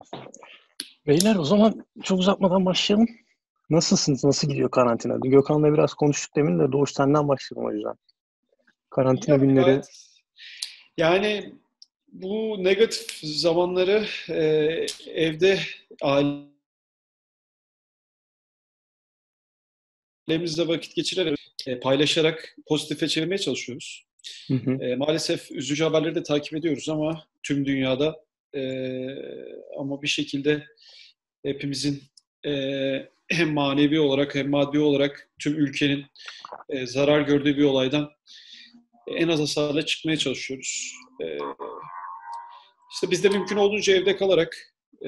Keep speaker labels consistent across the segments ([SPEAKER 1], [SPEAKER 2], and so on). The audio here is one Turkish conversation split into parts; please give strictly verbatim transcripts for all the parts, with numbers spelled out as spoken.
[SPEAKER 1] Beyler o zaman çok uzatmadan başlayalım. Nasılsınız? Nasıl gidiyor karantina? Gökhan'la biraz konuştuk demin de Doğuş senden başlayalım o yüzden.
[SPEAKER 2] İyi
[SPEAKER 1] Karantina
[SPEAKER 2] abi
[SPEAKER 1] günleri
[SPEAKER 2] gayet. Yani bu negatif zamanları e, evde ailemizle vakit geçirerek, e, paylaşarak pozitife çevirmeye çalışıyoruz.
[SPEAKER 1] hı hı.
[SPEAKER 2] E, maalesef üzücü haberleri de takip ediyoruz ama tüm dünyada e, ama bir şekilde hepimizin e, hem manevi olarak hem maddi olarak tüm ülkenin e, zarar gördüğü bir olaydan en az hasarla çıkmaya çalışıyoruz. E, işte biz de mümkün olduğunca evde kalarak e,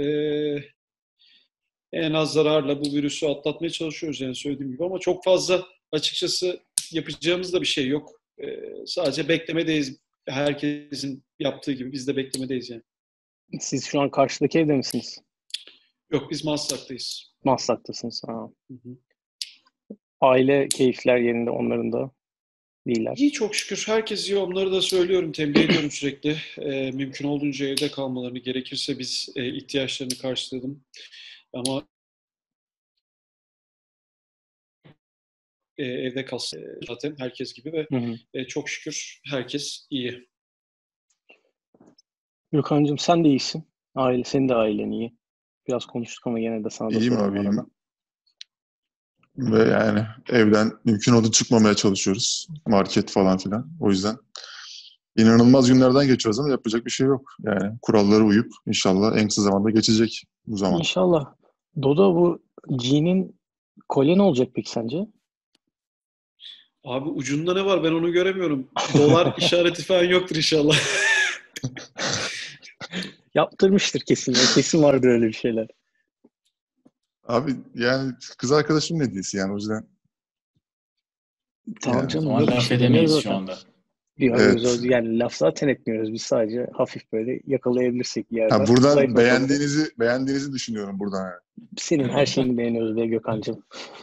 [SPEAKER 2] en az zararla bu virüsü atlatmaya çalışıyoruz yani söylediğim gibi ama çok fazla açıkçası yapacağımız da bir şey yok. Ee, sadece beklemedeyiz. Herkesin yaptığı gibi biz de beklemedeyiz yani.
[SPEAKER 1] Siz şu an karşıdaki evde misiniz?
[SPEAKER 2] Yok biz Maslak'tayız.
[SPEAKER 1] Maslak'tasınız. Ha.
[SPEAKER 2] Hı hı.
[SPEAKER 1] Aile keyifler yerinde onların da değiller.
[SPEAKER 2] İyi çok şükür. Herkes iyi. Onları da söylüyorum, tembih ediyorum sürekli. Ee, mümkün olduğunca evde kalmalarını gerekirse biz e, ihtiyaçlarını karşıladım. Ama e, evde kalsın e, zaten herkes gibi ve
[SPEAKER 1] Hı hı.
[SPEAKER 2] e, çok şükür herkes iyi.
[SPEAKER 1] Gökhan'cığım sen de iyisin. Aile, senin de ailen iyi. Biraz konuştuk ama yine de sana da
[SPEAKER 3] İyiyim
[SPEAKER 1] sorayım
[SPEAKER 3] abi,
[SPEAKER 1] arada.
[SPEAKER 3] iyiyim. Ve yani evden mümkün olduğu çıkmamaya çalışıyoruz. Market falan filan. O yüzden inanılmaz günlerden geçiyoruz ama yapacak bir şey yok. Yani kurallara uyup inşallah en kısa zamanda geçecek bu zaman.
[SPEAKER 1] İnşallah. Dodo bu G'nin kolye ne olacak peki sence?
[SPEAKER 2] Abi ucunda ne var ben onu göremiyorum. Dolar işareti falan yoktur inşallah.
[SPEAKER 1] Yaptırmıştır kesin ya. Kesin vardır öyle bir şeyler.
[SPEAKER 3] Abi yani kız arkadaşım hediyesi yani o yüzden
[SPEAKER 1] Tamam
[SPEAKER 3] yani
[SPEAKER 4] O
[SPEAKER 1] canım
[SPEAKER 4] zaman
[SPEAKER 1] yok bir
[SPEAKER 4] laf
[SPEAKER 1] şey demiyoruz
[SPEAKER 4] edemeyiz şu
[SPEAKER 1] zaten.
[SPEAKER 4] anda.
[SPEAKER 1] Bir
[SPEAKER 3] evet.
[SPEAKER 1] yani laf zaten etmiyoruz. Biz sadece hafif böyle yakalayabilirsek bir
[SPEAKER 3] Ha,
[SPEAKER 1] yerden. Zayıf
[SPEAKER 3] buradan
[SPEAKER 1] noktamızı.
[SPEAKER 3] beğendiğinizi beğendiğinizi düşünüyorum buradan yani.
[SPEAKER 1] Senin her şeyini beğeniyoruz be Gökhan'cığım.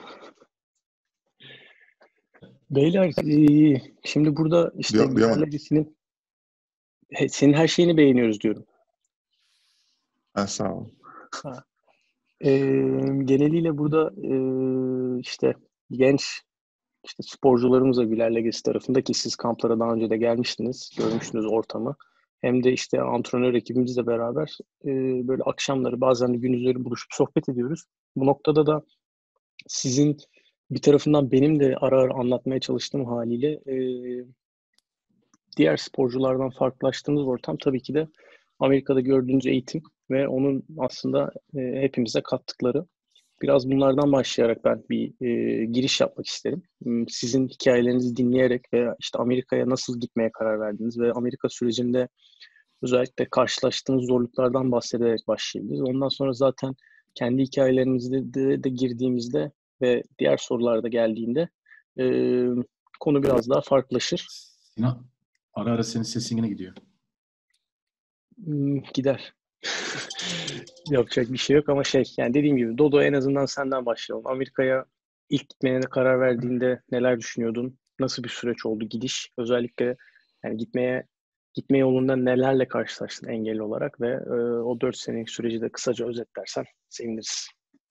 [SPEAKER 1] Beyler eee, şimdi burada işte
[SPEAKER 3] Duy- Duyamadım.
[SPEAKER 1] Bilal'le senin, he- senin her şeyini beğeniyoruz diyorum.
[SPEAKER 3] Ha, sağ ol.
[SPEAKER 1] Ha. Eee, geneliyle burada eee, işte genç işte sporcularımızla Bilal Legesi tarafında ki siz kamplara daha önce de gelmiştiniz, görmüştünüz ortamı. Hem de işte antrenör ekibimizle beraber e, böyle akşamları bazen de gündüzleri buluşup sohbet ediyoruz. Bu noktada da sizin bir tarafından benim de ara ara anlatmaya çalıştığım haliyle e, diğer sporculardan farklılaştığımız ortam tabii ki de Amerika'da gördüğünüz eğitim ve onun aslında e, hepimize kattıkları. Biraz bunlardan başlayarak ben bir e, giriş yapmak isterim. Hmm, Sizin hikayelerinizi dinleyerek ve işte Amerika'ya nasıl gitmeye karar verdiniz ve Amerika sürecinde özellikle karşılaştığınız zorluklardan bahsederek başlayabiliriz. Ondan sonra zaten kendi hikayelerimizde de, de girdiğimizde ve diğer sorularda geldiğinde e, konu biraz daha farklılaşır.
[SPEAKER 4] Sinan, ara ara senin sesin yine gidiyor.
[SPEAKER 1] Hmm, gider. Yapacak bir şey yok ama şey yani dediğim gibi Dodo en azından senden başlayalım. Amerika'ya ilk gitmeye karar verdiğinde neler düşünüyordun? Nasıl bir süreç oldu gidiş? Özellikle yani gitmeye gitme yolunda nelerle karşılaştın engel olarak ve e, o dört senelik süreci de kısaca özetlersen seviniriz.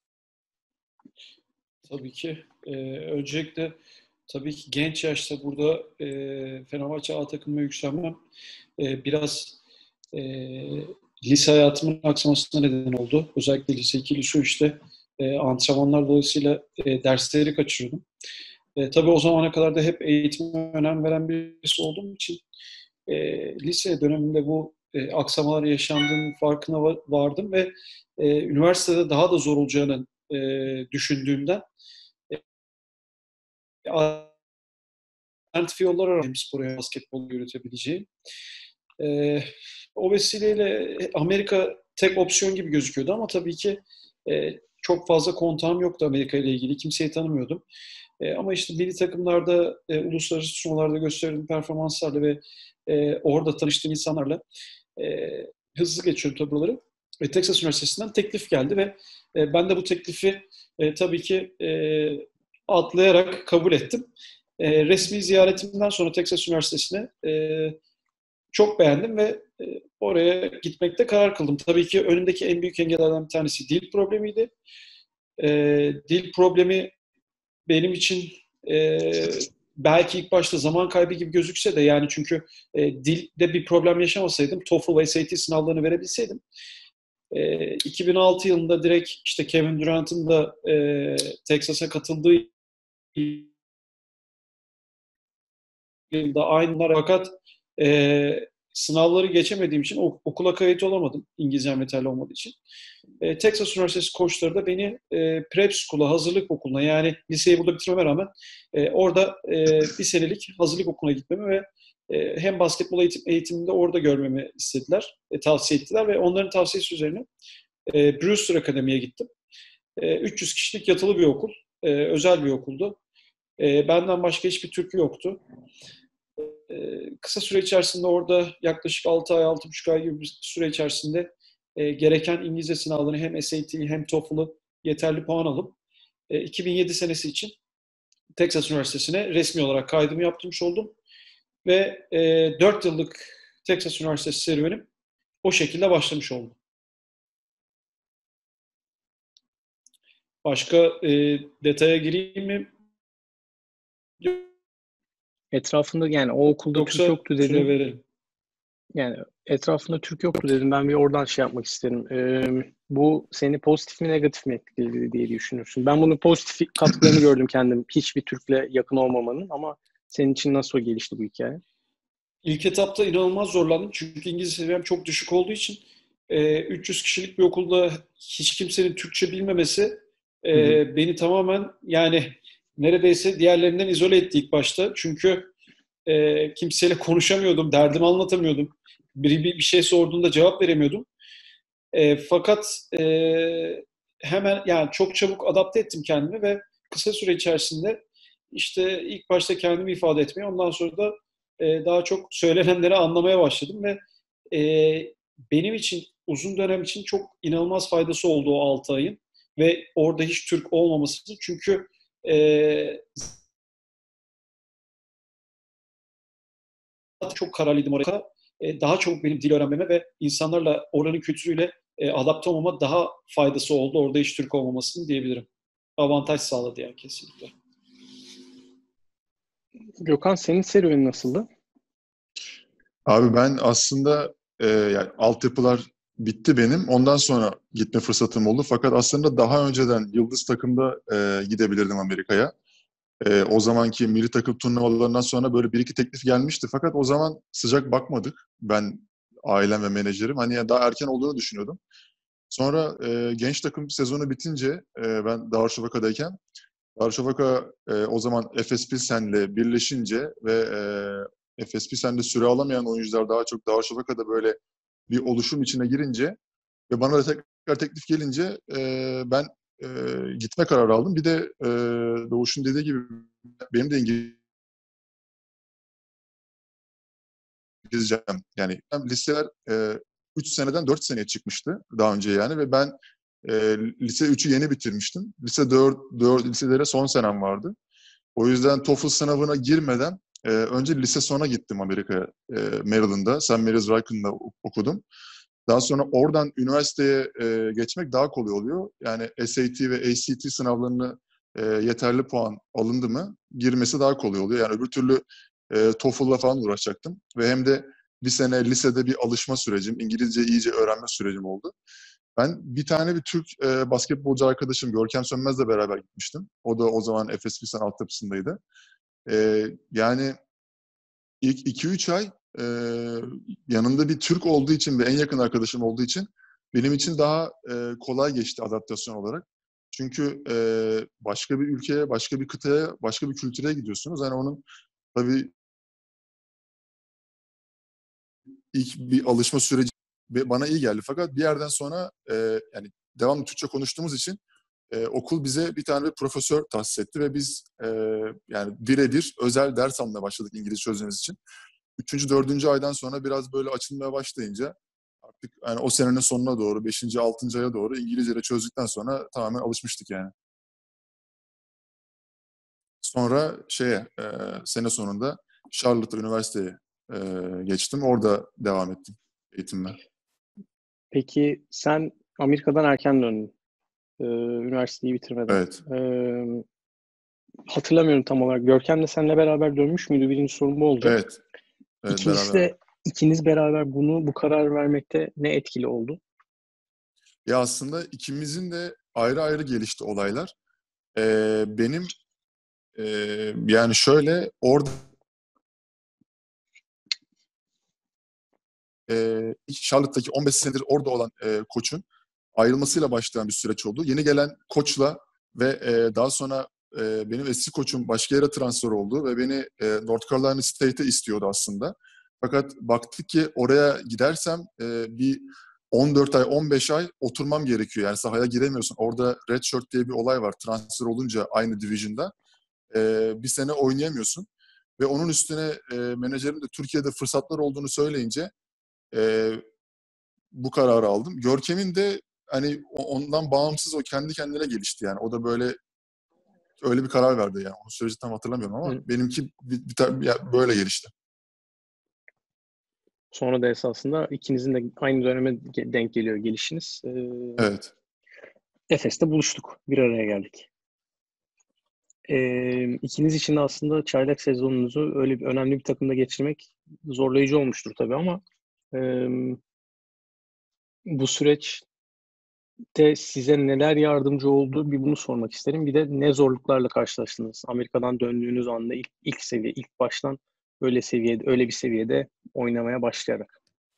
[SPEAKER 2] Tabii ki. Ee, öncelikle tabii ki genç yaşta burada e, Fenerbahçe A takımına yükselmem e, biraz e, lise hayatımın aksamasına neden oldu. Özellikle lise iki, lise üçte e, antrenmanlar dolayısıyla e, dersleri kaçırıyordum. E, tabii o zamana kadar da hep eğitime önem veren birisi olduğum için e, lise döneminde bu e, aksamalar yaşandığının farkına va- vardım ve e, üniversitede daha da zor olacağını e, düşündüğümden alternatif yollar arıyorum hem spor hem basketbol yürütebileceğim. Ee, o vesileyle Amerika tek opsiyon gibi gözüküyordu ama tabii ki e, çok fazla kontağım yoktu Amerika ile ilgili. Kimseyi tanımıyordum. E, ama işte milli takımlarda, e, uluslararası turnuvalarda gösterdiğim performanslarla ve e, orada tanıştığım insanlarla e, hızlı geçiyorum tabii buraları. E, Texas Üniversitesi'nden teklif geldi ve e, ben de bu teklifi e, tabii ki e, atlayarak kabul ettim. E, resmi ziyaretimden sonra Texas Üniversitesi'ne e, çok beğendim ve e, oraya gitmekte karar kıldım. Tabii ki önümdeki en büyük engellerden bir tanesi dil problemiydi. E, dil problemi benim için e, belki ilk başta zaman kaybı gibi gözükse de yani çünkü e, dilde bir problem yaşamasaydım TOEFL ve S A T sınavlarını verebilseydim e, iki bin altı yılında direkt işte Kevin Durant'ın da e, Texas'a katıldığı yılda aynılar fakat e, sınavları geçemediğim için ok- okula kayıt olamadım İngilizcem yeterli olmadığı için. E, Texas Üniversitesi koçları da beni e, prep school'a, hazırlık okuluna yani liseyi burada bitirmeme rağmen e, orada e, bir senelik hazırlık okuluna gitmemi ve e, hem basketbol eğitim, eğitiminde orada görmemi istediler, e, tavsiye ettiler ve onların tavsiyesi üzerine e, Brewster Akademi'ye gittim. E, üç yüz kişilik yatılı bir okul, e, özel bir okuldu. E, benden başka hiçbir Türk yoktu. E, kısa süre içerisinde orada yaklaşık altı ay, altı buçuk ay gibi bir süre içerisinde e, gereken İngilizce sınavlarını hem S A T'yi hem TOEFL'ı yeterli puan alıp e, iki bin yedi senesi için Texas Üniversitesi'ne resmi olarak kaydımı yaptırmış oldum. Ve e, dört yıllık Texas Üniversitesi serüvenim o şekilde başlamış oldu. Başka e, detaya gireyim mi?
[SPEAKER 1] Etrafında yani o okulda Türk
[SPEAKER 2] Yoksa
[SPEAKER 1] yoktu
[SPEAKER 2] süre
[SPEAKER 1] dedin.
[SPEAKER 2] verelim.
[SPEAKER 1] Yani etrafında Türk yoktu dedim. Ben bir oradan şey yapmak isterim. Ee, bu seni pozitif mi negatif mi etkiledi diye düşünürsün. Ben bunun pozitif katkılarını gördüm kendim. Hiçbir Türk'le yakın olmamanın ama senin için nasıl gelişti bu hikaye?
[SPEAKER 2] İlk etapta inanılmaz zorlandım. Çünkü İngilizce seviyem çok düşük olduğu için e, üç yüz kişilik bir okulda hiç kimsenin Türkçe bilmemesi e,
[SPEAKER 1] Hı hı.
[SPEAKER 2] beni tamamen yani neredeyse diğerlerinden izole etti ilk başta. Çünkü e, kimseyle konuşamıyordum, derdimi anlatamıyordum. Biri bir, bir şey sorduğunda cevap veremiyordum. E, fakat e, hemen yani çok çabuk adapte ettim kendimi ve kısa süre içerisinde işte ilk başta kendimi ifade etmeye, ondan sonra da e, daha çok söylenenleri anlamaya başladım ve e, benim için uzun dönem için çok inanılmaz faydası oldu o altı ayın ve orada hiç Türk olmaması çünkü e, çok kararlıydım oraya. E, daha çabuk benim dil öğrenmeme ve insanlarla oranın kültürüyle e, adapte olmama daha faydası oldu orada hiç Türk olmamasının diyebilirim. Avantaj sağladı yani kesinlikle.
[SPEAKER 1] Gökhan senin serüvenin nasıldı?
[SPEAKER 3] Abi ben aslında e, yani altyapılar bitti benim. Ondan sonra gitme fırsatım oldu. Fakat aslında daha önceden Yıldız takımda e, gidebilirdim Amerika'ya. E, o zamanki milli takım turnuvalarından sonra böyle bir iki teklif gelmişti. Fakat o zaman sıcak bakmadık. Ben, ailem ve menajerim. Hani ya daha erken olduğunu düşünüyordum. Sonra e, genç takım sezonu bitince e, ben Darüşşafaka'dayken Darüşşafaka e, o zaman Efes Pilsen'le birleşince ve e, Efes Pilsen'de süre alamayan oyuncular daha çok Darüşşafaka'da böyle bir oluşum içine girince ve bana da tekrar teklif gelince e, ben e, gitme kararı aldım. Bir de e, Doğuş'un dediği gibi benim de İngilizcem yani liseler e, üç seneden dört seneye çıkmıştı daha önce yani ve ben e, lise üçü yeni bitirmiştim. Lise dört, dört liselere son senem vardı. O yüzden TOEFL sınavına girmeden e, önce lise sona gittim Amerika'ya, e, Maryland'da. Saint Mary's Rice'ında okudum. Daha sonra oradan üniversiteye e, geçmek daha kolay oluyor. Yani S A T ve A C T sınavlarını e, yeterli puan alındı mı girmesi daha kolay oluyor. Yani öbür türlü e, TOEFL'la falan uğraşacaktım. Ve hem de bir sene lisede bir alışma sürecim, İngilizce iyice öğrenme sürecim oldu. Ben bir tane bir Türk e, basketbolcu arkadaşım Görkem Sönmez'le beraber gitmiştim. O da o zaman Efes Pilsen altyapısındaydı. E, yani ilk iki üç ay e, yanında bir Türk olduğu için ve en yakın arkadaşım olduğu için benim için daha e, kolay geçti adaptasyon olarak. Çünkü e, başka bir ülkeye, başka bir kıtaya, başka bir kültüre gidiyorsunuz. Yani onun tabii ilk bir alışma süreci bana iyi geldi. Fakat bir yerden sonra e, yani devamlı Türkçe konuştuğumuz için e, okul bize bir tane bir profesör tahsis etti ve biz e, yani birebir özel ders almaya başladık İngilizce çözmemiz için. Üçüncü, dördüncü aydan sonra biraz böyle açılmaya başlayınca artık yani o senenin sonuna doğru, beşinci, altıncı aya doğru İngilizce'de çözdükten sonra tamamen alışmıştık yani. Sonra şeye, e, sene sonunda Charlotte'a üniversiteye e, geçtim. Orada devam ettim eğitimime.
[SPEAKER 1] Peki sen Amerika'dan erken döndün. Ee, üniversiteyi bitirmeden.
[SPEAKER 3] Evet.
[SPEAKER 1] Ee, hatırlamıyorum tam olarak. Görkem de seninle beraber dönmüş müydü? Birinci sorum bu olacak.
[SPEAKER 3] Evet. Evet,
[SPEAKER 1] İkincisi
[SPEAKER 3] beraber.
[SPEAKER 1] de ikiniz beraber bunu bu karar vermekte ne etkili oldu?
[SPEAKER 3] Ya aslında ikimizin de ayrı ayrı gelişti olaylar. Ee, benim e, yani şöyle orada e, Charlotte'daki on beş senedir orada olan e, koçun ayrılmasıyla başlayan bir süreç oldu. Yeni gelen koçla ve e, daha sonra e, benim eski koçum başka yere transfer oldu ve beni e, North Carolina State'e istiyordu aslında. Fakat baktık ki oraya gidersem e, bir on dört ay, on beş ay oturmam gerekiyor. Yani sahaya giremiyorsun. Orada redshirt diye bir olay var. Transfer olunca aynı division'da e, bir sene oynayamıyorsun. Ve onun üstüne e, menajerim de Türkiye'de fırsatlar olduğunu söyleyince e, bu kararı aldım. Görkem'in de hani ondan bağımsız o kendi kendine gelişti yani. O da böyle öyle bir karar verdi yani. O süreci tam hatırlamıyorum ama
[SPEAKER 1] Hı.
[SPEAKER 3] benimki bir, bir, bir, böyle gelişti.
[SPEAKER 1] Sonra da esasında ikinizin de aynı döneme denk geliyor gelişiniz. Ee,
[SPEAKER 3] Evet.
[SPEAKER 1] Efes'te buluştuk. Bir araya geldik. Ee, ikiniz için de aslında çaylak sezonunuzu öyle bir önemli bir takımda geçirmek zorlayıcı olmuştur tabii ama e, bu süreçte size neler yardımcı oldu bir bunu sormak isterim. Bir de ne zorluklarla karşılaştınız? Amerika'dan döndüğünüz anda ilk, ilk seviye, ilk baştan öyle seviyede, öyle bir seviyede oynamaya başlayarak.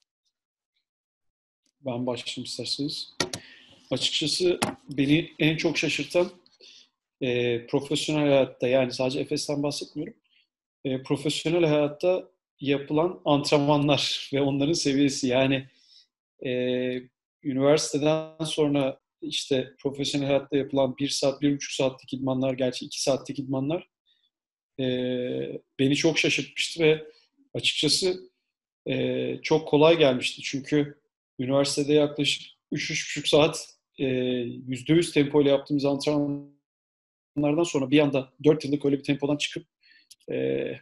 [SPEAKER 2] Ben başlayayım isterseniz. Açıkçası beni en çok şaşırtan e, profesyonel hayatta, yani sadece Efes'ten bahsetmiyorum. E, profesyonel hayatta yapılan antrenmanlar ve onların seviyesi. Yani e, üniversiteden sonra işte profesyonel hayatta yapılan bir saat, bir buçuk saatlik idmanlar, gerçi iki saatlik idmanlar e, beni çok şaşırtmıştı ve açıkçası e, çok kolay gelmişti. Çünkü üniversitede yaklaşık üç üç buçuk saat e, yüzde yüz tempo ile yaptığımız antrenmanlardan sonra bir anda dört yıllık öyle bir tempodan çıkıp e,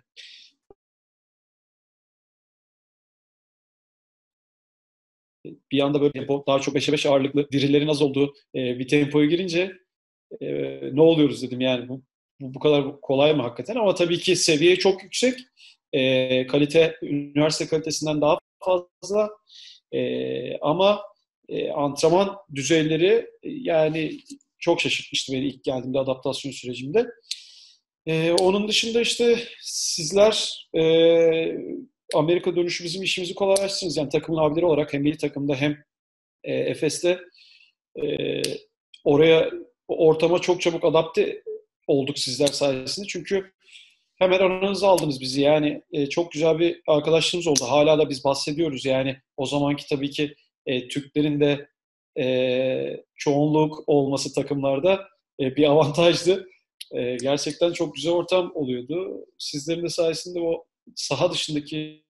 [SPEAKER 2] bir anda böyle tempo, daha çok beşe beş ağırlıklı dirilerin az olduğu e, bir tempoya girince e, ne oluyoruz dedim yani bu, bu bu kadar kolay mı hakikaten, ama tabii ki seviye çok yüksek, e, kalite üniversite kalitesinden daha fazla, e, ama e, antrenman düzeyleri e, yani çok şaşırtmıştı beni ilk geldiğimde adaptasyon sürecimde. E, onun dışında işte sizler e, Amerika dönüşü bizim işimizi kolaylaştırdınız. Yani takımın abileri olarak hem milli takımda hem e, Efes'te e, oraya, o ortama çok çabuk adapte olduk sizler sayesinde. Çünkü hemen aranıza aldınız bizi. Yani e, çok güzel bir arkadaşlığımız oldu. Hala da biz bahsediyoruz. Yani o zamanki tabii ki e, Türklerin de e, çoğunluk olması takımlarda e, bir avantajdı. E, gerçekten çok güzel ortam oluyordu. Sizlerin de sayesinde o saha dışındaki,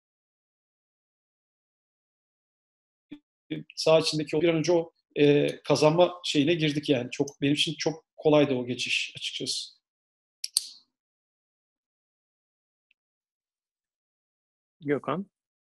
[SPEAKER 2] saha içindeki bir an önce o e, kazanma şeyine girdik yani. Çok benim için çok kolaydı o geçiş açıkçası.
[SPEAKER 1] Gökhan?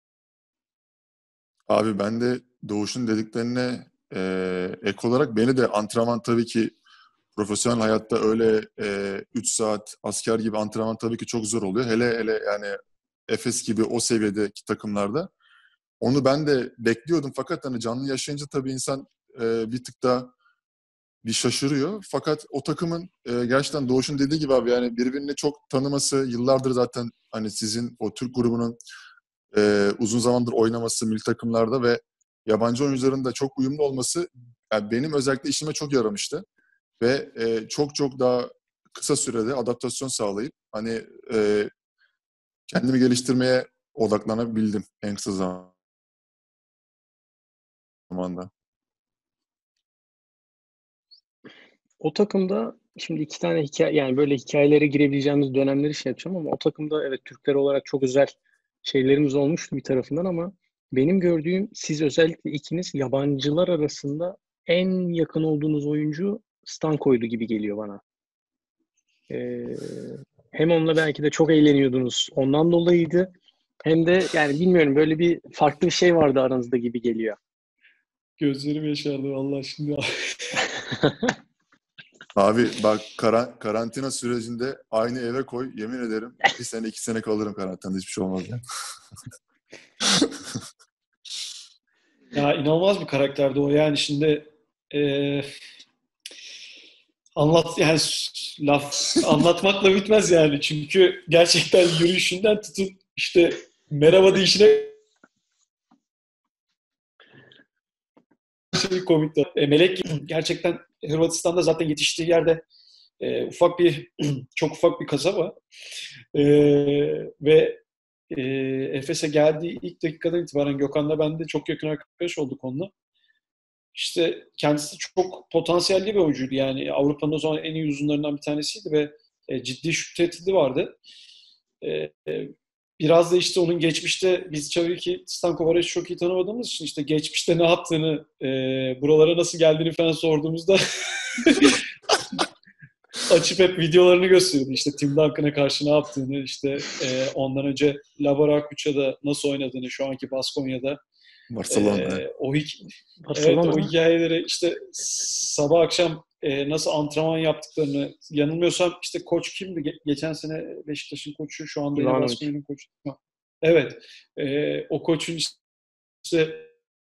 [SPEAKER 3] Abi ben de Doğuş'un dediklerine e, ek olarak beni de antrenman tabii ki profesyonel hayatta öyle e, üç saat asker gibi antrenman tabii ki çok zor oluyor. Hele hele yani Efes gibi o seviyedeki takımlarda. Onu ben de bekliyordum fakat hani canlı yaşayınca tabii insan e, bir tık daha bir şaşırıyor. Fakat o takımın e, gerçekten Doğuş'un dediği gibi abi yani birbirini çok tanıması, yıllardır zaten hani sizin o Türk grubunun e, uzun zamandır oynaması milli takımlarda ve yabancı oyuncuların da çok uyumlu olması yani benim özellikle işime çok yaramıştı. Ve e, çok çok daha kısa sürede adaptasyon sağlayıp hani e, kendimi geliştirmeye odaklanabildim en kısa zamanda.
[SPEAKER 1] O takımda şimdi iki tane hikaye, yani böyle hikayelere girebileceğimiz dönemleri şey yapacağım ama o takımda evet Türkler olarak çok özel şeylerimiz olmuştu bir tarafından ama benim gördüğüm siz özellikle ikiniz yabancılar arasında en yakın olduğunuz oyuncu Stanko'ydu gibi geliyor bana. Ee, hem onunla belki de çok eğleniyordunuz. Ondan dolayıydı. Hem de yani bilmiyorum böyle bir farklı bir şey vardı aranızda gibi geliyor.
[SPEAKER 2] Gözlerim yaşardı vallahi şimdi.
[SPEAKER 3] Abi bak karan- karantina sürecinde aynı eve koy. Yemin ederim bir sene iki sene kalırım karantinada. Hiçbir şey olmaz yani.
[SPEAKER 2] Ya inanılmaz bir karakterdi o. Yani şimdi e, anlat yani s- laf anlatmakla bitmez yani. Çünkü gerçekten yürüyüşünden tutun işte merhaba deyişine şey komikti. E, Melek gerçekten Hırvatistan'da zaten yetiştiği yerde e, ufak bir çok ufak bir kasaba. E, ve e, Efes'e geldiği ilk dakikadan itibaren Gökhan'la ben de çok yakın arkadaş olduk onunla. İşte kendisi çok potansiyelli bir oyuncuydu. Yani Avrupa'nın o zaman en iyi uzunlarından bir tanesiydi ve e, ciddi şut tehdidi vardı. E, e, biraz da işte onun geçmişte biz tabii ki Stanko Baraj'ı çok iyi tanımadığımız için işte geçmişte ne yaptığını, e, buralara nasıl geldiğini falan sorduğumuzda açıp hep videolarını gösteriyordu. İşte Tim Duncan'a karşı ne yaptığını, işte e, ondan önce Laborakuça'da nasıl oynadığını, şu anki Baskonya'da.
[SPEAKER 3] Barcelona.
[SPEAKER 2] E, o hik- evet o
[SPEAKER 1] Barcelona.
[SPEAKER 2] hikayeleri işte sabah akşam e, nasıl antrenman yaptıklarını, yanılmıyorsam işte koç kimdi? Ge- geçen sene Beşiktaş'ın koçu, şu anda yine
[SPEAKER 1] Ivanovic.
[SPEAKER 2] Baskonya'nın koçu. Evet. E, o koçun işte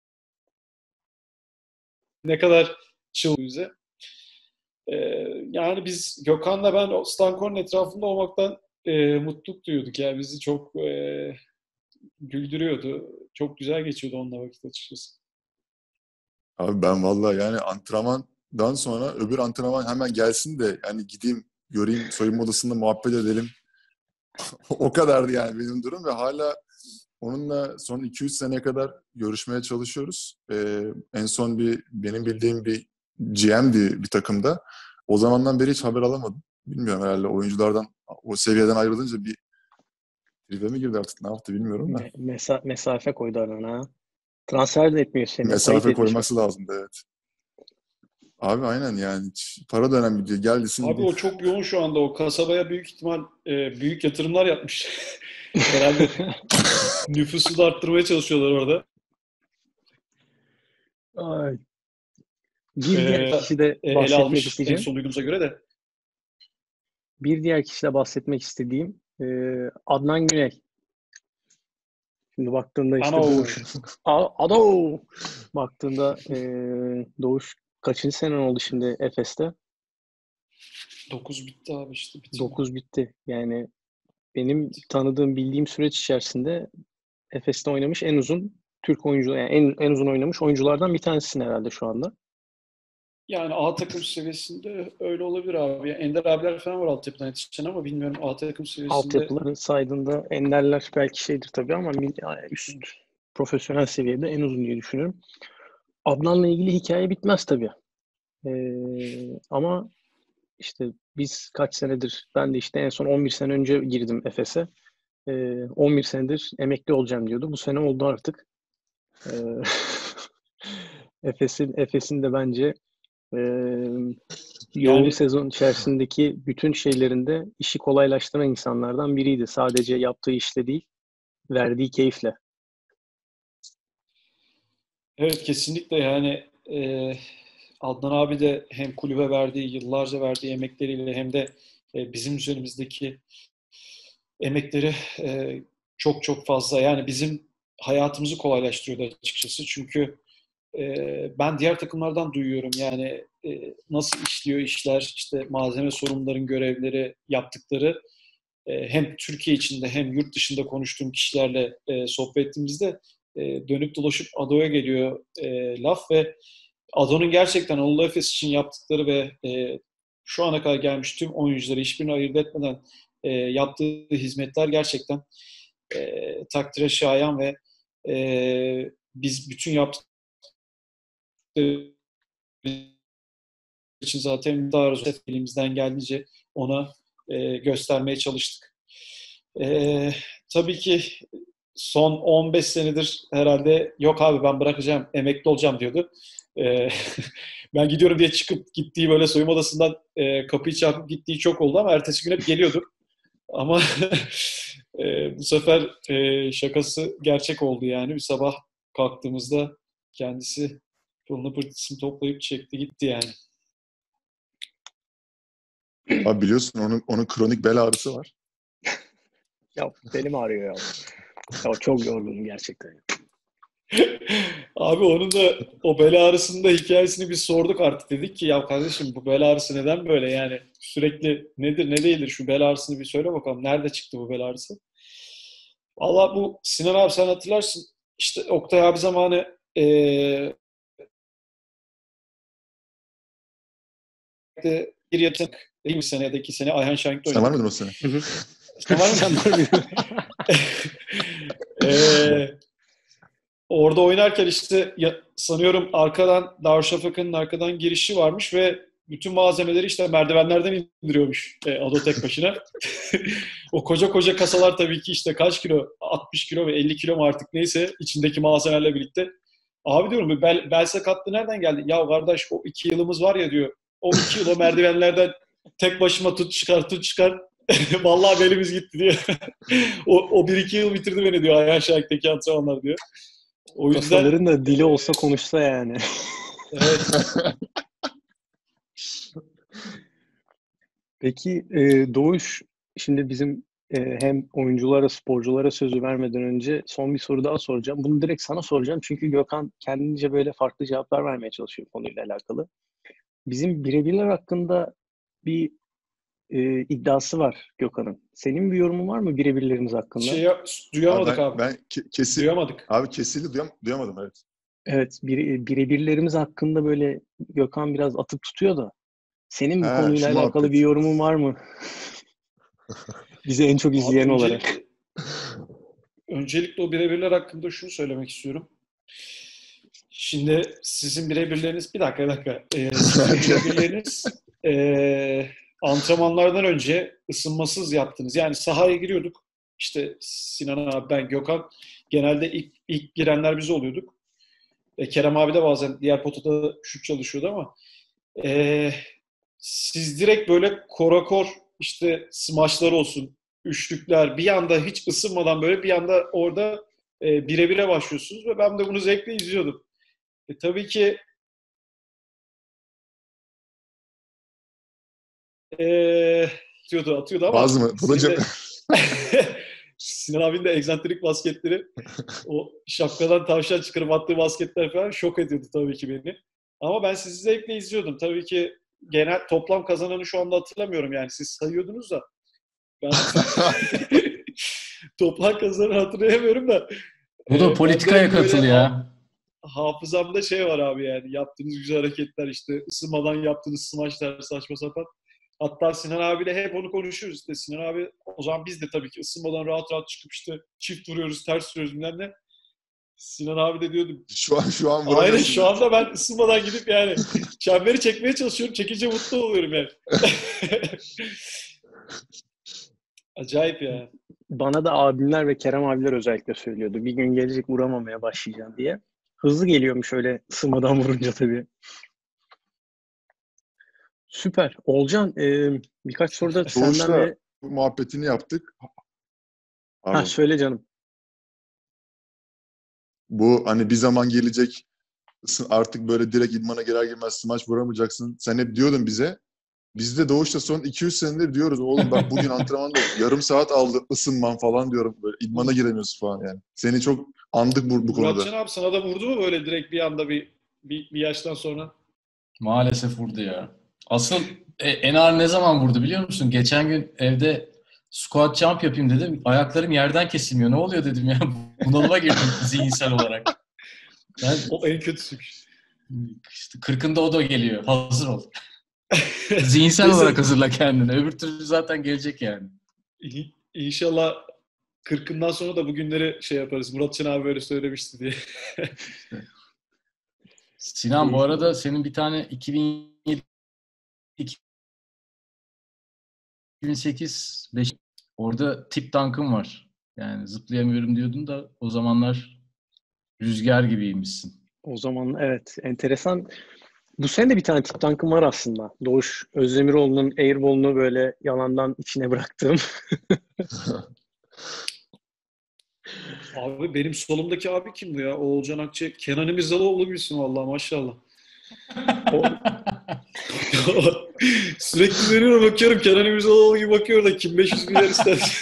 [SPEAKER 2] ne kadar çılgın bize. E, yani biz Gökhan'la ben o Stankor'un etrafında olmaktan e, mutluluk duyuyorduk. Yani bizi çok e, güldürüyordu. Çok güzel geçiyordu onunla vakit açıkçası.
[SPEAKER 3] Abi ben vallahi yani antrenmandan sonra öbür antrenman hemen gelsin de yani gideyim göreyim soyunma odasında muhabbet edelim. O kadardı yani benim durum ve hala onunla son iki üç seneye kadar görüşmeye çalışıyoruz. Ee, en son bir benim bildiğim bir G M'di bir takımda. O zamandan beri hiç haber alamadım. Bilmiyorum herhalde oyunculardan o seviyeden ayrılınca bir tribe mi girdi artık ne yaptı bilmiyorum da.
[SPEAKER 1] Me- mesa- mesafe koydu arana. Transfer de etmiyor seni. Ayıp
[SPEAKER 3] Mesafe
[SPEAKER 1] etmiş bak.
[SPEAKER 3] koyması lazımdı evet. Abi aynen yani hiç para da önemli değil. Gel desin
[SPEAKER 2] Abi
[SPEAKER 3] gideyim.
[SPEAKER 2] o çok yoğun şu anda. O kasabaya büyük ihtimal e, büyük yatırımlar yapmış. Herhalde nüfusu da arttırmaya çalışıyorlar orada.
[SPEAKER 1] Ay. Bir diğer
[SPEAKER 2] E,
[SPEAKER 1] kişi de
[SPEAKER 2] e, ele
[SPEAKER 1] bahsetmek
[SPEAKER 2] almış en
[SPEAKER 1] isteyeceğim.
[SPEAKER 2] son duyduğumuza göre de.
[SPEAKER 1] Bir diğer kişi de bahsetmek istediğim e, Adnan Güney. Şimdi baktığında işte
[SPEAKER 2] Ano.
[SPEAKER 1] Doğuş. A- Ado! Baktığında e, Doğuş kaçıncı sene oldu şimdi Efes'te?
[SPEAKER 2] dokuz bitti abi işte. Bitirdi.
[SPEAKER 1] Dokuz bitti. Yani benim tanıdığım, bildiğim süreç içerisinde Efes'te oynamış en uzun Türk oyuncu, yani en, en uzun oynamış oyunculardan bir tanesisin herhalde şu anda.
[SPEAKER 2] Yani A takım seviyesinde öyle olabilir abi. Yani Ender abiler falan var altyapıdan yetişen ama bilmiyorum A takım seviyesinde.
[SPEAKER 1] Altyapıları saydığında Enderler belki şeydir tabii ama mil- üst profesyonel seviyede en uzun diye düşünüyorum. Adnan'la ilgili hikaye bitmez tabii. Ee, ama işte biz kaç senedir, ben de işte en son on bir sene önce girdim Efes'e. Ee, on bir senedir emekli olacağım diyordu. Bu sene oldu artık. Ee, Efes'in Efes'in de bence e, yoğun
[SPEAKER 2] Yani
[SPEAKER 1] sezon içerisindeki bütün şeylerinde işi kolaylaştıran insanlardan biriydi. Sadece yaptığı işle değil, verdiği keyifle.
[SPEAKER 2] evet kesinlikle yani e, Adnan abi de hem kulübe verdiği, yıllarca verdiği emekleriyle hem de e, bizim üzerimizdeki emekleri e, çok çok fazla. Yani bizim hayatımızı kolaylaştırıyordu açıkçası. Çünkü e, ben diğer takımlardan duyuyorum. Yani e, nasıl işliyor işler, işte malzeme sorumluların görevleri, yaptıkları e, hem Türkiye içinde hem yurt dışında konuştuğum kişilerle e, sohbet ettiğimizde e, dönüp dolaşıp Ado'ya geliyor e, laf ve Ado'nun gerçekten Anadolu Efes için yaptıkları ve e, şu ana kadar gelmiş tüm oyuncuları hiçbirini ayırt etmeden e, yaptığı hizmetler gerçekten e, takdire şayan ve e, biz bütün yaptıkları için zaten daha elimizden geldiğince ona e, göstermeye çalıştık. E, tabii ki son on beş senedir herhalde yok abi ben bırakacağım, emekli olacağım diyordu. E, ben gidiyorum diye çıkıp gittiği böyle soyunma odasından e, kapıyı çarpıp gittiği çok oldu ama ertesi gün hep geliyordu. Ama E, bu sefer e, şakası gerçek oldu yani. Bir sabah kalktığımızda kendisi pılını pırtısını toplayıp çekti gitti yani.
[SPEAKER 3] Abi biliyorsun onun onun kronik bel ağrısı var.
[SPEAKER 1] Ya benim ağrıyor ya. Ya çok yorgunum gerçekten.
[SPEAKER 2] Abi onun da o bel ağrısında hikayesini biz sorduk artık. Dedik ki ya kardeşim bu bel ağrısı neden böyle yani sürekli nedir ne değildir şu bel ağrısını bir söyle bakalım. Nerede çıktı bu bel ağrısı? Valla bu Sinan abi sen hatırlarsın. İşte Oktay abi zamanı ee, bir yatık değil mi sene ya da iki sene Ayhan Şahink'te
[SPEAKER 3] Sen var
[SPEAKER 2] oynadık.
[SPEAKER 3] mıydın o sene?
[SPEAKER 2] Sen var mıydın? ee, Orada oynarken işte ya, sanıyorum arkadan Darüşşafaka'nın arkadan girişi varmış ve bütün malzemeleri işte merdivenlerden indiriyormuş e, Ado tek başına. O koca koca kasalar tabii ki işte kaç kilo? altmış kilo ve elli kilo mu artık neyse içindeki malzemelerle birlikte. Abi diyorum bu bel, bel sakatlığı nereden geldi? Ya kardeş o iki yılımız var ya diyor. O iki yıl o merdivenlerden tek başıma tut çıkar tut çıkar. Vallahi belimiz gitti diyor. o, o bir iki yıl bitirdi beni diyor Ayhan Şahik'teki antrenmanlar diyor. O yüzden
[SPEAKER 1] Kasaların da dili olsa konuşsa yani.
[SPEAKER 2] evet.
[SPEAKER 1] Peki e, Doğuş, şimdi bizim e, hem oyunculara, sporculara sözü vermeden önce son bir soru daha soracağım. Bunu direkt sana soracağım çünkü Gökhan kendince böyle farklı cevaplar vermeye çalışıyor konuyla alakalı. Bizim birebirler hakkında bir e, iddiası var Gökhan'ın. Senin bir yorumun var mı birebirlerimiz hakkında?
[SPEAKER 2] Şey duyamadık
[SPEAKER 3] Abi
[SPEAKER 2] abi.
[SPEAKER 3] ben, ben ke- kesin
[SPEAKER 2] Duyamadık.
[SPEAKER 3] abi kesildi duyam duyamadım evet.
[SPEAKER 1] Evet, bir, birebirlerimiz hakkında böyle Gökhan biraz atıp tutuyor da. Senin bu
[SPEAKER 3] He,
[SPEAKER 1] konuyla
[SPEAKER 3] şu
[SPEAKER 1] alakalı
[SPEAKER 3] muhabbet.
[SPEAKER 1] bir yorumun var mı? Bizi en çok izleyen
[SPEAKER 2] Abi
[SPEAKER 1] olarak.
[SPEAKER 2] öncelikle, öncelikle o birebirler hakkında şunu söylemek istiyorum. Şimdi sizin birebirleriniz, bir dakika bir dakika. Ee, sizin birebirleriniz e, antrenmanlardan önce ısınmasız yaptınız. Yani sahaya giriyorduk. İşte Sinan abi, ben, Gökhan. Genelde ilk, ilk girenler biz oluyorduk. E, Kerem abi de bazen diğer potada şut çalışıyordu ama e, siz direkt böyle korakor işte smaçlar olsun, üçlükler bir anda hiç ısınmadan böyle bir anda orada e, bire bire başlıyorsunuz ve ben de bunu zevkle izliyordum. E, tabii ki e, atıyordu, atıyordu ama
[SPEAKER 3] Bazı mı? Bu da
[SPEAKER 2] senin de Sinan abinin de egzantrik basketleri, o şapkadan tavşan çıkarıp attığı basketler falan şok ediyordu tabii ki beni. Ama ben sizi zevkle izliyordum. Tabii ki genel toplam kazananı şu anda hatırlamıyorum yani. Siz sayıyordunuz da. Ben toplam kazananı hatırlayamıyorum da.
[SPEAKER 4] Bu da
[SPEAKER 2] e,
[SPEAKER 4] politikaya
[SPEAKER 2] bende böyle
[SPEAKER 4] katıl ya.
[SPEAKER 2] hafızamda şey var abi yani. Yaptığınız güzel hareketler işte ısınmadan yaptığınız smaçlar saçma sapan. Hatta Sinan abiyle hep onu konuşuyoruz işte. Sinan abi o zaman biz de tabii ki ısınmadan rahat rahat çıkıp işte çift vuruyoruz, ters vuruyoruz bilmem ne. Sinan abi de diyordu.
[SPEAKER 3] Şu an şu an
[SPEAKER 2] Aynen
[SPEAKER 3] vuramıyorsun.
[SPEAKER 2] şu anda ben ısınmadan gidip yani çemberi çekmeye çalışıyorum. Çekince mutlu oluyorum yani. Acayip ya.
[SPEAKER 1] Bana da abimler ve Kerem abiler özellikle söylüyordu. Bir gün gelecek vuramamaya başlayacağım diye. Hızlı geliyormuş öyle ısınmadan vurunca tabii. Süper. Olcan, e, birkaç soru da senden
[SPEAKER 3] Doğuş'la
[SPEAKER 1] ve...
[SPEAKER 3] bu muhabbetini yaptık.
[SPEAKER 1] Ha,
[SPEAKER 3] Pardon.
[SPEAKER 1] söyle canım.
[SPEAKER 3] Bu hani bir zaman gelecek artık böyle direkt idmana girer girmez smaç vuramayacaksın. Sen hep diyordun bize. Biz de Doğuş'ta son iki üç senedir diyoruz. Oğlum bak bugün antrenmanda yarım saat aldı ısınman falan diyorum. Böyle idmana giremiyorsun falan yani. Seni çok andık bu, bu konuda.
[SPEAKER 2] Muratcan abi sana da vurdu mu böyle direkt bir anda bir bir, bir yaştan sonra?
[SPEAKER 4] Maalesef vurdu ya. Asıl e, en ağır ne zaman vurdu biliyor musun? Geçen gün evde squat jump yapayım dedim. Ayaklarım yerden kesilmiyor. Ne oluyor dedim ya. Bunalıma girdim zihinsel olarak. Ben
[SPEAKER 2] O en kötüsüymüş.
[SPEAKER 4] işte kırkında o da geliyor. Hazır ol. Zihinsel
[SPEAKER 2] Neyse.
[SPEAKER 4] olarak hazırla kendini. Öbür türlü zaten gelecek yani.
[SPEAKER 2] İ- İnşallah kırkından sonra da bugünleri şey yaparız. Muratcan abi böyle söylemişti diye.
[SPEAKER 4] Sinan bu arada senin bir tane iki bin yedi iki bin sekiz beş orada tip tankın var. Yani zıplayamıyorum diyordun da o zamanlar rüzgar gibiymişsin.
[SPEAKER 1] O zaman evet, enteresan. Bu sene de bir tane tip tankım var aslında. Doğuş Özdemiroğlu'nun airball'unu böyle yalandan içine bıraktığım.
[SPEAKER 2] Abi benim solumdaki abi kim bu ya? Oğulcan Akçe. Kenan İmirzalıoğlu gibisin vallahi maşallah. O... Sürekli veriyorum bakıyorum. Kenan İmirzalıoğlu gibi bakıyorum da kim beş yüz milyar ister.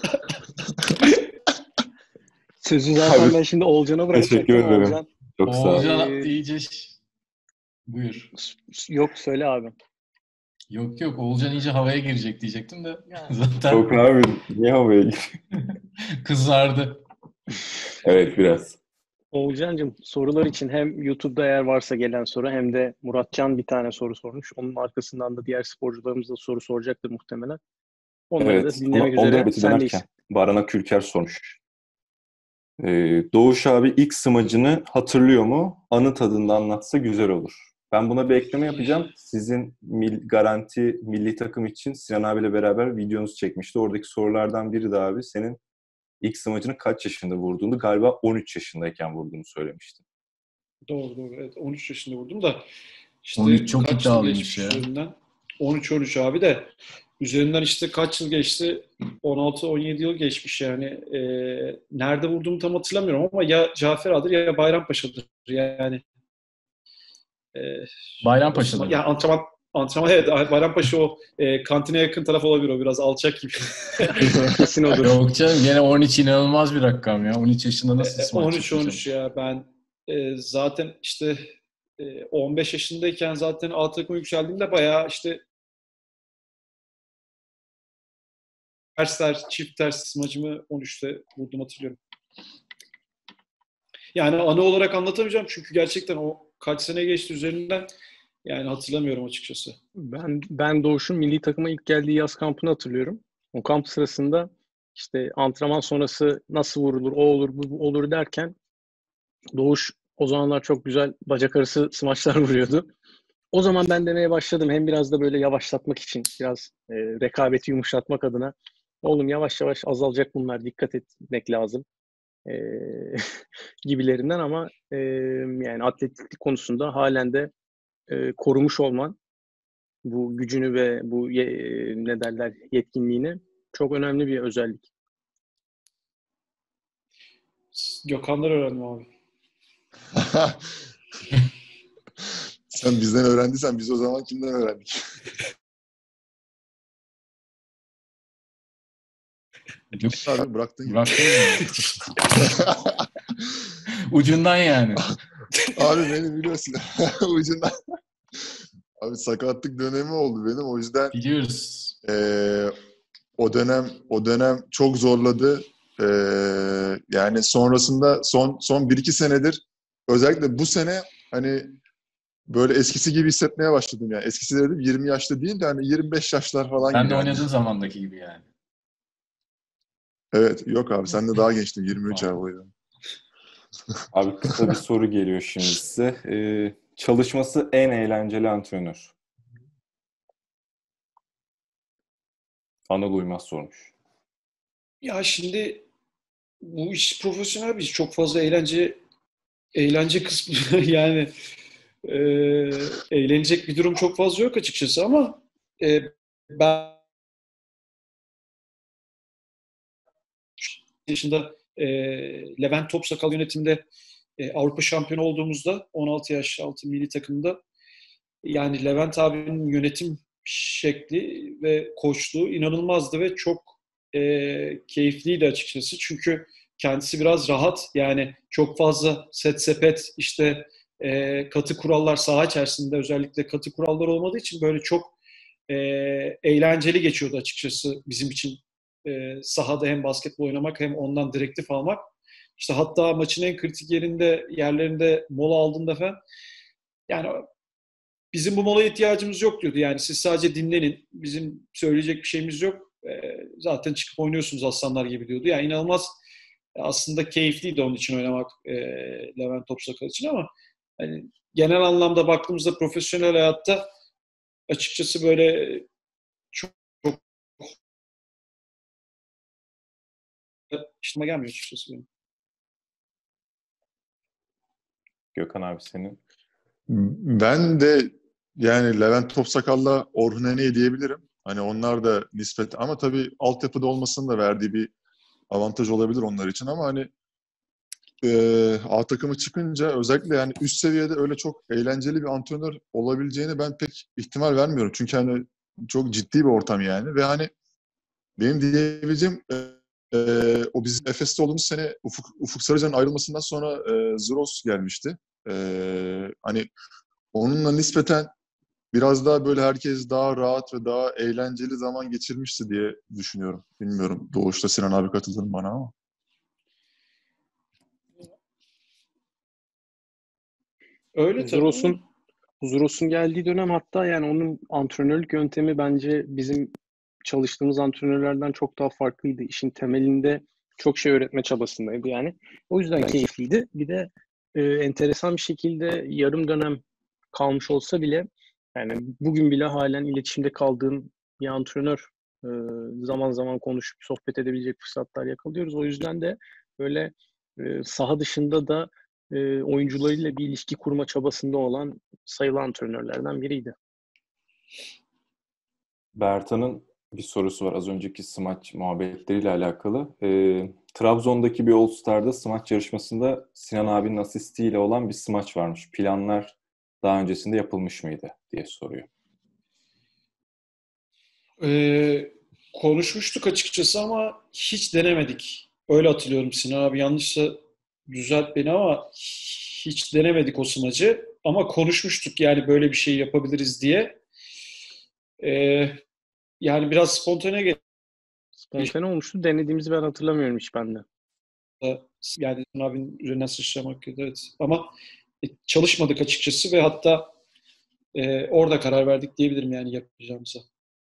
[SPEAKER 1] Sözü zaten
[SPEAKER 5] Abi,
[SPEAKER 1] ben şimdi Oğulcan'a bırakacaktım.
[SPEAKER 5] teşekkür ederim.
[SPEAKER 1] Oğulcan,
[SPEAKER 5] Çok sağ ol.
[SPEAKER 4] Oğulcan
[SPEAKER 1] Ee,
[SPEAKER 4] iyice... Buyur.
[SPEAKER 1] yok söyle abi.
[SPEAKER 4] Yok yok Oğulcan iyice havaya girecek diyecektim de
[SPEAKER 1] Yani.
[SPEAKER 4] zaten
[SPEAKER 5] Yok abi, niye havaya gir?
[SPEAKER 4] kızardı.
[SPEAKER 5] Evet, biraz.
[SPEAKER 1] Oğulcan'cığım sorular için hem YouTube'da eğer varsa gelen soru hem de Muratcan bir tane soru sormuş. Onun arkasından da diğer sporcularımız da soru soracaktır muhtemelen. Onları
[SPEAKER 5] Evet.
[SPEAKER 1] da dinlemek
[SPEAKER 5] Ondan
[SPEAKER 1] üzere
[SPEAKER 5] ötesi dönerken
[SPEAKER 1] sendeyiz.
[SPEAKER 5] Barana Kürker sormuş. Ee, Doğuş abi ilk smacını hatırlıyor mu? Anı tadında anlatsa güzel olur. Ben buna bir ekleme yapacağım. Sizin mil, garanti milli takım için Sinan abiyle beraber videonuzu çekmişti. Oradaki sorulardan biri de abi senin ilk smacını kaç yaşında vurduğunu, galiba on üç yaşındayken vurduğunu söylemiştin.
[SPEAKER 2] Doğru doğru. Evet, on üç yaşında vurdum da işte
[SPEAKER 4] on üç çok
[SPEAKER 2] kaç yıl
[SPEAKER 4] iddialıymış
[SPEAKER 2] geçmiş
[SPEAKER 4] ya.
[SPEAKER 2] üzerinden? on üç on üç abi de üzerinden işte kaç yıl geçti? on altı on yedi yıl geçmiş yani. Ee, nerede vurduğumu tam hatırlamıyorum ama ya Cafer Adır ya Bayrampaşa'dır yani. Ee,
[SPEAKER 4] Bayrampaşa'da mı?
[SPEAKER 2] ya antrenman antrenman evet Bayrampaşa o e, kantine yakın taraf olabilir, o biraz alçak gibi.
[SPEAKER 1] Kesin odur.
[SPEAKER 4] Yok canım gene on üç inanılmaz bir rakam ya. on üç yaşında nasıl smaç
[SPEAKER 2] on üç on
[SPEAKER 4] yapacağım?
[SPEAKER 2] üç ya ben e, zaten işte e, on beş yaşındayken zaten A takıma yükseldiğimde bayağı işte tersler, çift ters smacımı on üçte vurdum hatırlıyorum. Yani anı olarak anlatamayacağım çünkü gerçekten o kaç sene geçti üzerinden yani hatırlamıyorum açıkçası.
[SPEAKER 1] Ben ben Doğuş'un milli takıma ilk geldiği yaz kampını hatırlıyorum. O kamp sırasında işte antrenman sonrası nasıl vurulur, o olur, bu olur derken Doğuş o zamanlar çok güzel bacak arası smaçlar vuruyordu. O zaman ben demeye başladım. Hem biraz da böyle yavaşlatmak için, biraz e, rekabeti yumuşatmak adına. Oğlum yavaş yavaş azalacak bunlar, dikkat etmek lazım. E, gibilerinden ama e, yani atletiklik konusunda halen de e, korumuş olman, bu gücünü ve bu ye, ne derler yetkinliğini çok önemli bir özellik.
[SPEAKER 2] Gökhan'dan öğrendim abi.
[SPEAKER 3] Sen bizden öğrendiysen biz o zaman kimden öğrendik?
[SPEAKER 4] Yok,
[SPEAKER 3] Abi bıraktın gibi.
[SPEAKER 4] bıraktın mı? Ucundan yani.
[SPEAKER 3] Abi beni biliyorsun. Ucundan. Abi sakatlık dönemi oldu benim. O yüzden
[SPEAKER 4] Biliyoruz.
[SPEAKER 3] eee, o dönem o dönem çok zorladı. Eee, yani sonrasında son son bir iki senedir, özellikle bu sene hani böyle eskisi gibi hissetmeye başladım yani. Eskisi dedim yirmi yaşta değil de hani yirmi beş yaşlar falan
[SPEAKER 4] Ben
[SPEAKER 3] gibi
[SPEAKER 4] de
[SPEAKER 3] yani.
[SPEAKER 4] oynadığın zamandaki gibi yani.
[SPEAKER 3] Evet, yok abi sen de daha gençtin, yirmi üç abi o yüzden.
[SPEAKER 5] Abi kısa bir soru geliyor şimdi size. Ee, çalışması en eğlenceli antrenör. Anıl Uymaz sormuş.
[SPEAKER 2] Ya şimdi bu iş profesyonel bir iş. Çok fazla eğlence eğlence kısmı yani e, eğlenecek bir durum çok fazla yok açıkçası ama e, ben yaşında e, Levent Topsakal yönetimde e, Avrupa şampiyonu olduğumuzda on altı yaş altı milli takımda yani Levent abinin yönetim şekli ve koçluğu inanılmazdı ve çok e, keyifliydi açıkçası. Çünkü kendisi biraz rahat yani çok fazla set sepet işte e, katı kurallar saha içerisinde özellikle katı kurallar olmadığı için böyle çok e, eğlenceli geçiyordu açıkçası bizim için e, sahada hem basketbol oynamak hem ondan direktif almak. İşte hatta maçın en kritik yerinde yerlerinde mola aldığında falan yani bizim bu molaya ihtiyacımız yok diyordu. Yani siz sadece dinlenin. Bizim söyleyecek bir şeyimiz yok. E, zaten çıkıp oynuyorsunuz aslanlar gibi diyordu. Yani inanılmaz aslında keyifliydi onun için oynamak e, Levent Topsakal için ama hani genel anlamda baktığımızda profesyonel hayatta açıkçası böyle çok, çok işime gelmiyor açıkçası benim.
[SPEAKER 5] Gökhan abi senin.
[SPEAKER 3] Ben de yani Levent Topsakal'la Orhun Ene'yi diyebilirim. Hani onlar da nispet ama tabii altyapıda olmasının da verdiği bir avantaj olabilir onlar için ama hani e, A takımı çıkınca özellikle yani üst seviyede öyle çok eğlenceli bir antrenör olabileceğini ben pek ihtimal vermiyorum. Çünkü hani çok ciddi bir ortam yani ve hani benim diyebileceğim e, e, o bizim Efes'te olduğumuz sene Ufuk, Ufuk Sarıcan'ın ayrılmasından sonra e, Zuros gelmişti. E, hani onunla nispeten biraz daha böyle herkes daha rahat ve daha eğlenceli zaman geçirmişti diye düşünüyorum. Bilmiyorum. Doğuş'ta Sinan abi katılır mı bana ama.
[SPEAKER 2] Öyle tabii.
[SPEAKER 1] Zuros'un Zuros'un geldiği dönem hatta yani onun antrenörlük yöntemi bence bizim çalıştığımız antrenörlerden çok daha farklıydı. İşin temelinde çok şey öğretme çabasındaydı yani. O yüzden keyifliydi. Bir de e, enteresan bir şekilde yarım dönem kalmış olsa bile yani bugün bile halen iletişimde kaldığım bir antrenör e, zaman zaman konuşup sohbet edebilecek fırsatlar yakalıyoruz. O yüzden de böyle e, saha dışında da e, oyuncularıyla bir ilişki kurma çabasında olan sayılı antrenörlerden biriydi.
[SPEAKER 5] Bertan'ın bir sorusu var az önceki smaç muhabbetleriyle alakalı. Ee, Trabzon'daki bir All Star'da smaç yarışmasında Sinan abinin asistiyle olan bir smaç varmış. Planlar daha öncesinde yapılmış mıydı diye soruyor.
[SPEAKER 2] Ee, konuşmuştuk açıkçası ama hiç denemedik. Öyle hatırlıyorum, Sinan abi yanlışsa düzelt beni ama hiç denemedik o smacı. Ama konuşmuştuk yani böyle bir şey yapabiliriz diye. Ee, yani biraz spontane geldi.
[SPEAKER 1] Spontane olmuştu. Denediğimizi ben hatırlamıyorum hiç bende.
[SPEAKER 2] Yani Sinan abinin üzerinden sıçramak evet. Ama e, çalışmadık açıkçası ve hatta e, orada karar verdik diyebilirim yani yapacağımıza.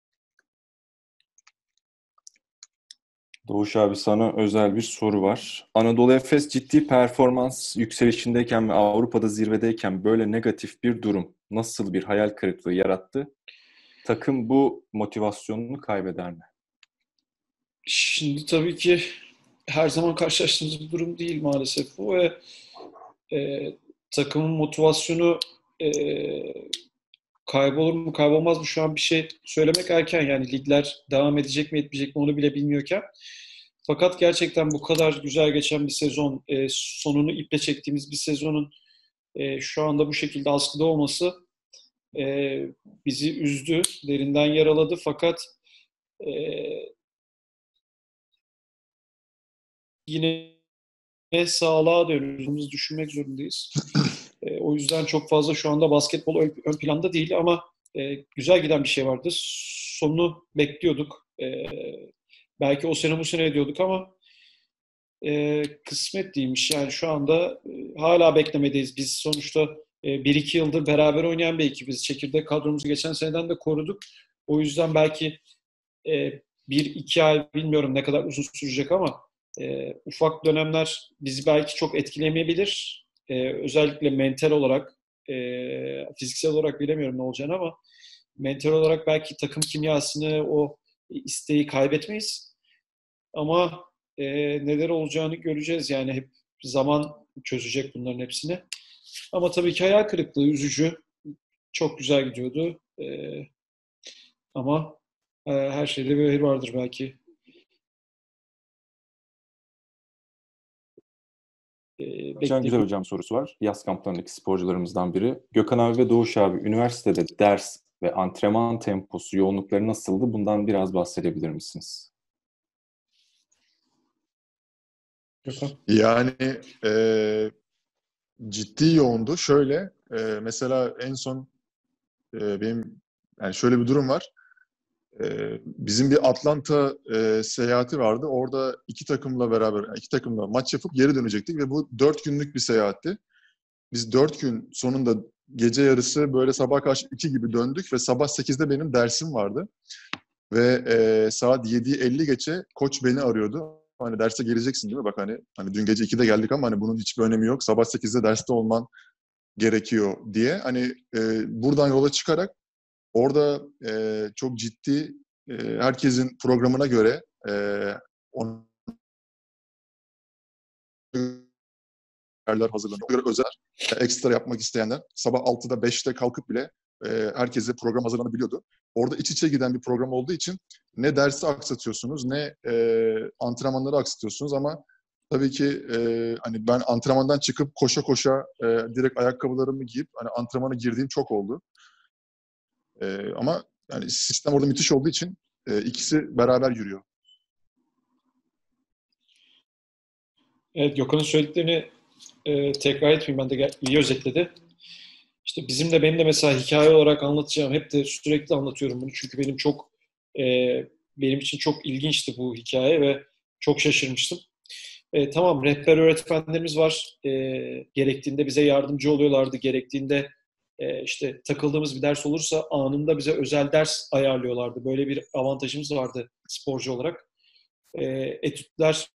[SPEAKER 5] Doğuş abi sana özel bir soru var. Anadolu Efes ciddi performans yükselişindeyken ve Avrupa'da zirvedeyken böyle negatif bir durum nasıl bir hayal kırıklığı yarattı? Takım bu motivasyonunu kaybeder mi?
[SPEAKER 2] Şimdi tabii ki her zaman karşılaştığımız bir durum değil maalesef bu ve e, takımın motivasyonu e, kaybolur mu kaybolmaz mı şu an bir şey söylemek erken yani ligler devam edecek mi etmeyecek mi onu bile bilmiyorken. Fakat gerçekten bu kadar güzel geçen bir sezon, e, sonunu iple çektiğimiz bir sezonun e, şu anda bu şekilde askıda olması e, bizi üzdü, derinden yaraladı fakat e, yine sağlığa dönüyoruz, düşünmek zorundayız. E, o yüzden çok fazla şu anda basketbol ön, ön planda değil ama e, güzel giden bir şey vardı. Sonunu bekliyorduk. E, belki o sene bu sene diyorduk ama e, kısmet değilmiş. Yani şu anda e, hala beklemedeyiz. Biz sonuçta e, bir iki yıldır beraber oynayan bir ekibiz. Çekirdek kadromuzu geçen seneden de koruduk. O yüzden belki e, bir iki ay bilmiyorum ne kadar uzun sürecek ama e, ufak dönemler bizi belki çok etkilemeyebilir. E, özellikle mental olarak, e, fiziksel olarak bilemiyorum ne olacağını ama mental olarak belki takım kimyasını, o isteği kaybetmeyiz. Ama e, neler olacağını göreceğiz. Yani hep zaman çözecek bunların hepsini. Ama tabii ki hayal kırıklığı, üzücü. Çok güzel gidiyordu. E, ama e, her şeyde bir hayır vardır belki. E,
[SPEAKER 5] Can Güzel Hocam sorusu var. Yaz kamplarındaki sporcularımızdan biri. Gökhan abi ve Doğuş abi üniversitede ders ve antrenman temposu, yoğunlukları nasıldı? Bundan biraz bahsedebilir misiniz?
[SPEAKER 2] Gökhan.
[SPEAKER 3] Yani e, ciddi yoğundu. Şöyle e, mesela en son e, benim yani şöyle bir durum var. E, bizim bir Atlanta e, seyahati vardı. Orada iki takımla beraber iki takımla maç yapıp geri dönecektik ve bu dört günlük bir seyahatti. Biz dört gün sonunda gece yarısı böyle sabah karşı iki gibi döndük ve sabah sekizde benim dersim vardı. Ve e, saat yedi elli geçe koç beni arıyordu. Hani derse geleceksin değil mi? Bak hani hani dün gece ikide geldik ama hani bunun hiçbir önemi yok. Sabah sekizde derste olman gerekiyor diye. Hani e, buradan yola çıkarak orada e, çok ciddi e, herkesin programına göre e, on yerler hazırlanıyor. O göre özel, ekstra yapmak isteyenler sabah altıda beşte kalkıp bile e, herkese program hazırlanabiliyordu. Orada iç içe giden bir program olduğu için ne dersi aksatıyorsunuz ne e, antrenmanları aksatıyorsunuz ama tabii ki e, hani ben antrenmandan çıkıp koşa koşa e, direkt ayakkabılarımı giyip hani antrenmana girdiğim çok oldu. E, ama yani sistem orada müthiş olduğu için e, ikisi beraber yürüyor.
[SPEAKER 2] Evet, Gökhan'ın söylediklerini e, tekrar etmeyeyim, ben de gel- iyi özetledi. İşte bizim de benim de mesela hikaye olarak anlatacağım. Hep de sürekli anlatıyorum bunu. Çünkü benim çok e, benim için çok ilginçti bu hikaye ve çok şaşırmıştım. E, tamam, rehber öğretmenlerimiz var. E, gerektiğinde bize yardımcı oluyorlardı. Gerektiğinde e, işte takıldığımız bir ders olursa anında bize özel ders ayarlıyorlardı. Böyle bir avantajımız vardı sporcu olarak. E, etütler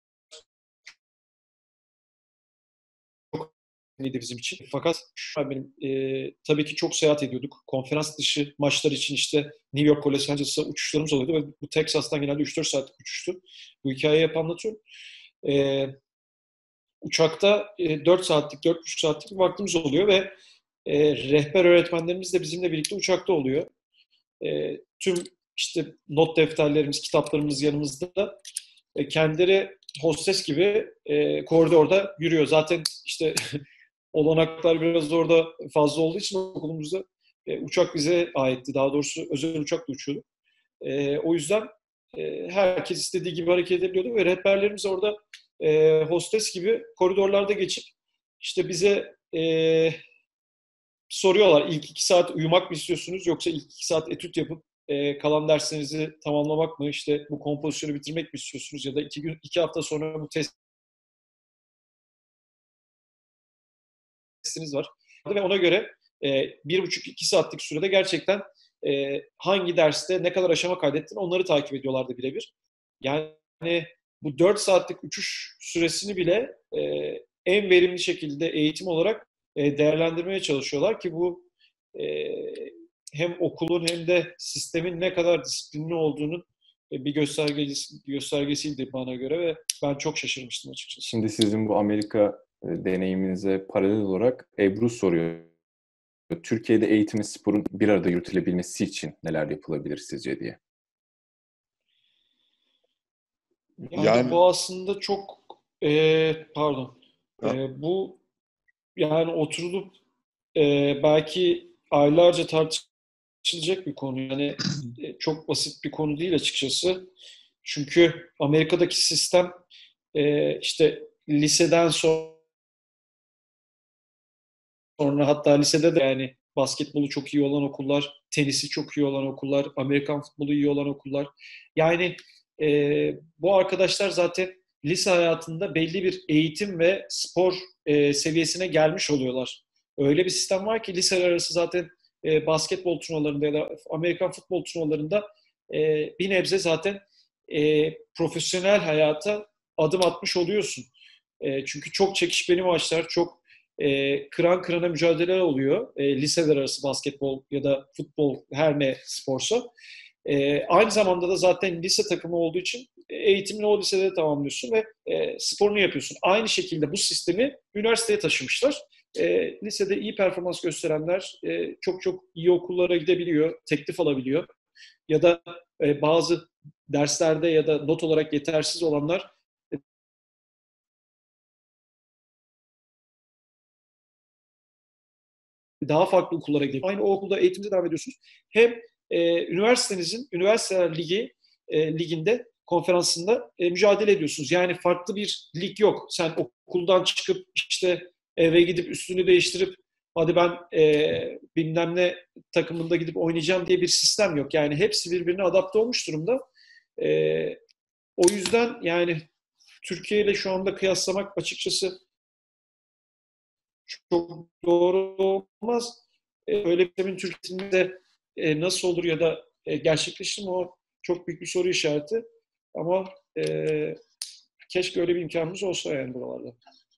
[SPEAKER 2] neydi bizim için. Fakat şu an benim e, tabii ki çok seyahat ediyorduk. Konferans dışı maçlar için işte New York, Los Angeles'a uçuşlarımız oluyordu ve bu Texas'tan genelde üç dört saatlik uçuştu. Bu hikayeyi hep anlatıyorum. E, uçakta e, dört saatlik, dört buçuk saatlik bir vaktimiz oluyor ve e, rehber öğretmenlerimiz de bizimle birlikte uçakta oluyor. E, tüm işte not defterlerimiz, kitaplarımız yanımızda. E, kendileri hostes gibi e, koridorda yürüyor. Zaten işte olanaklar biraz orada fazla olduğu için okulumuzda e, uçak bize aitti. Daha doğrusu özel uçakla uçuyorduk. E, o yüzden e, herkes istediği gibi hareket edebiliyordu ve rehberlerimiz orada e, hostes gibi koridorlarda geçip işte bize e, soruyorlar, ilk iki saat uyumak mı istiyorsunuz yoksa ilk iki saat etüt yapıp e, kalan derslerinizi tamamlamak mı, işte bu kompozisyonu bitirmek mi istiyorsunuz ya da iki gün iki hafta sonra bu testiniz var. Ve ona göre e, bir buçuk iki saatlik sürede gerçekten e, hangi derste ne kadar aşama kaydettin onları takip ediyorlardı birebir. Yani bu dört saatlik uçuş süresini bile e, en verimli şekilde eğitim olarak e, değerlendirmeye çalışıyorlar ki bu e, hem okulun hem de sistemin ne kadar disiplinli olduğunun e, bir göstergesi, göstergesiydi bana göre ve ben çok şaşırmıştım açıkçası.
[SPEAKER 5] Şimdi sizin bu Amerika e, deneyiminize paralel olarak Ebru soruyor. Türkiye'de eğitim sporun bir arada yürütülebilmesi için neler yapılabilir sizce diye.
[SPEAKER 2] Yani,
[SPEAKER 3] Yani
[SPEAKER 2] bu aslında çok e, pardon
[SPEAKER 3] ya,
[SPEAKER 2] e, bu yani oturulup e, belki aylarca tartışılacak bir konu. Yani e, çok basit bir konu değil açıkçası. Çünkü Amerika'daki sistem e, işte liseden sonra hatta lisede de yani basketbolu çok iyi olan okullar, tenisi çok iyi olan okullar, Amerikan futbolu iyi olan okullar. Yani e, bu arkadaşlar zaten lise hayatında belli bir eğitim ve spor e, seviyesine gelmiş oluyorlar. Öyle bir sistem var ki liseler arası zaten e, basketbol turnuvalarında ya da Amerikan futbol turnuvalarında e, bir nebze zaten e, profesyonel hayata adım atmış oluyorsun. E, çünkü çok çekişmeli maçlar, çok e, kıran kırana mücadeleler oluyor. E, liseler arası basketbol ya da futbol her ne sporsa. E, aynı zamanda da zaten lise takımı olduğu için eğitimini o lisede tamamlıyorsun ve e, sporunu yapıyorsun. Aynı şekilde bu sistemi üniversiteye taşımışlar. E, lisede iyi performans gösterenler e, çok çok iyi okullara gidebiliyor, teklif alabiliyor. Ya da e, bazı derslerde ya da not olarak yetersiz olanlar daha farklı okullara gidip aynı o okulda eğitimde devam ediyorsunuz. Hem e, üniversitenizin üniversiteler ligi e, liginde konferansında e, mücadele ediyorsunuz. Yani farklı bir lig yok. Sen okuldan çıkıp işte eve gidip üstünü değiştirip hadi ben e, bilmem ne takımında gidip oynayacağım diye bir sistem yok. Yani hepsi birbirine adapte olmuş durumda. E, o yüzden yani Türkiye ile şu anda kıyaslamak açıkçası çok doğru olmaz. E, öyle bir sistemin Türkiye'de e, nasıl olur ya da e, gerçekleşir mi, o çok büyük bir soru işareti. Ama e, keşke öyle bir imkanımız olsa yani buralarda.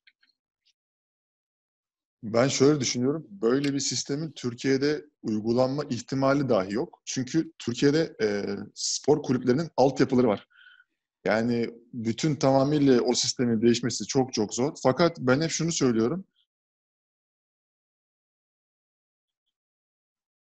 [SPEAKER 3] ben şöyle düşünüyorum. Böyle bir sistemin Türkiye'de uygulanma ihtimali dahi yok. Çünkü Türkiye'de e, spor kulüplerinin altyapıları var. Yani bütün tamamıyla o sistemin değişmesi çok çok zor. Fakat ben hep şunu söylüyorum.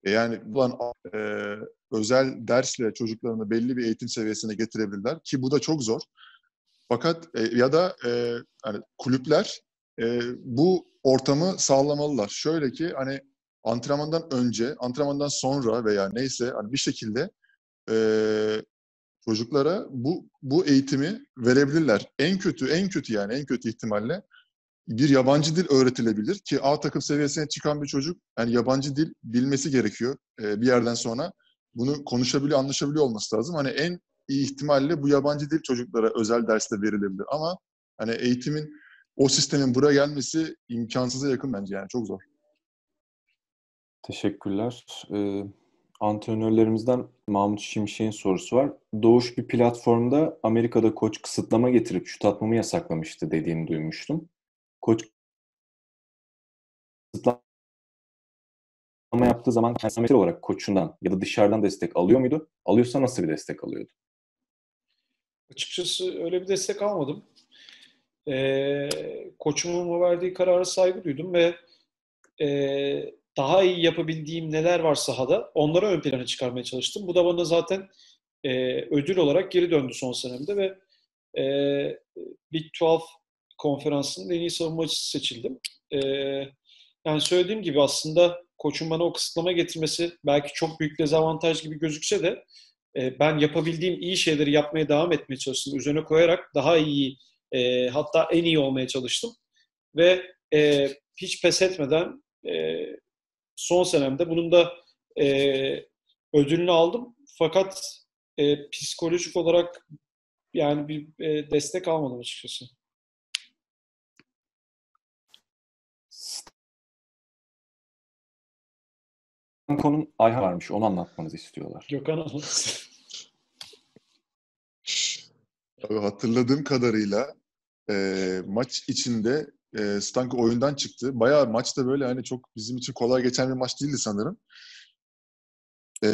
[SPEAKER 3] E yani ulan e, özel dersle çocuklarını belli bir eğitim seviyesine getirebilirler ki bu da çok zor. Fakat e, ya da e, hani kulüpler e, bu ortamı sağlamalılar. Şöyle ki hani antrenmandan önce, antrenmandan sonra veya neyse hani bir şekilde e, çocuklara bu bu eğitimi verebilirler. En kötü, en kötü yani en kötü ihtimalle bir yabancı dil öğretilebilir ki A takım seviyesine çıkan bir çocuk yani yabancı dil bilmesi gerekiyor e, bir yerden sonra. Bunu konuşabiliyor, anlaşabiliyor olması lazım. Hani en iyi ihtimalle bu yabancı dil çocuklara özel derste verilebilir. Ama hani eğitimin, o sistemin buraya gelmesi imkansıza yakın bence yani çok zor.
[SPEAKER 5] Teşekkürler. Ee, antrenörlerimizden Mahmut Şimşek'in sorusu var. Doğuş bir platformda Amerika'da koç kısıtlama getirip şut atmamı yasaklamıştı dediğini duymuştum. Koç kısıtlama yaptığı zaman kendisi olarak koçundan ya da dışarıdan destek alıyor muydu? Alıyorsa nasıl bir destek alıyordu?
[SPEAKER 2] Açıkçası öyle bir destek almadım. Ee, koçumun verdiği karara saygı duydum ve e, daha iyi yapabildiğim neler var sahada onları ön plana çıkarmaya çalıştım. Bu da bana zaten e, ödül olarak geri döndü son senemde ve e, Big on iki konferansının en iyi savunmacısı seçildim. E, yani söylediğim gibi aslında koçun bana o kısıtlama getirmesi belki çok büyük dezavantaj gibi gözükse de e, ben yapabildiğim iyi şeyleri yapmaya devam etmeye çalıştım. Üzerine koyarak daha iyi e, hatta en iyi olmaya çalıştım. Ve e, hiç pes etmeden e, son senemde bunun da e, ödülünü aldım. Fakat e, psikolojik olarak yani bir e, destek almadım açıkçası.
[SPEAKER 5] Stanko'nun Ayhan varmış. Onu anlatmanızı istiyorlar.
[SPEAKER 2] Gökhan anlatsın.
[SPEAKER 3] Abi hatırladığım kadarıyla e, maç içinde e, Stanko oyundan çıktı. Bayağı maç da böyle hani çok bizim için kolay geçen bir maç değildi sanırım. E,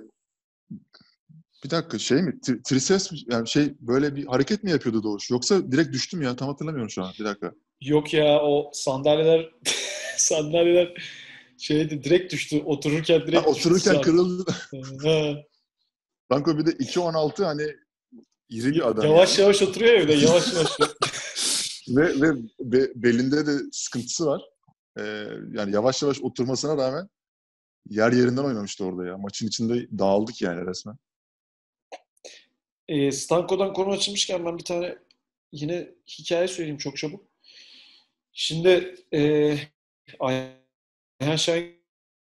[SPEAKER 3] bir dakika şey mi? Tri- Triceps mi? Yani şey böyle bir hareket mi yapıyordu Doğuş? Yoksa direkt düştüm ya tam hatırlamıyorum şu an. Bir dakika.
[SPEAKER 2] Yok ya o sandalyeler sandalyeler şeydi direkt düştü. Otururken
[SPEAKER 3] Ha,
[SPEAKER 2] direkt düştü
[SPEAKER 3] otururken
[SPEAKER 2] sandalye.
[SPEAKER 3] kırıldı.
[SPEAKER 2] Ha.
[SPEAKER 3] Stanko bir de iki on altı hani iri bir adam
[SPEAKER 2] Yavaş
[SPEAKER 3] yani.
[SPEAKER 2] yavaş oturuyor ya bir de yavaş yavaş.
[SPEAKER 3] Ve, ve be- belinde de sıkıntısı var. Ee, yani yavaş yavaş oturmasına rağmen yer yerinden oynamıştı orada ya. Maçın içinde dağıldık yani resmen.
[SPEAKER 2] E, Stanko'dan konu açılmışken ben bir tane yine hikaye söyleyeyim çok çabuk. Şimdi e, Ayhan Şahin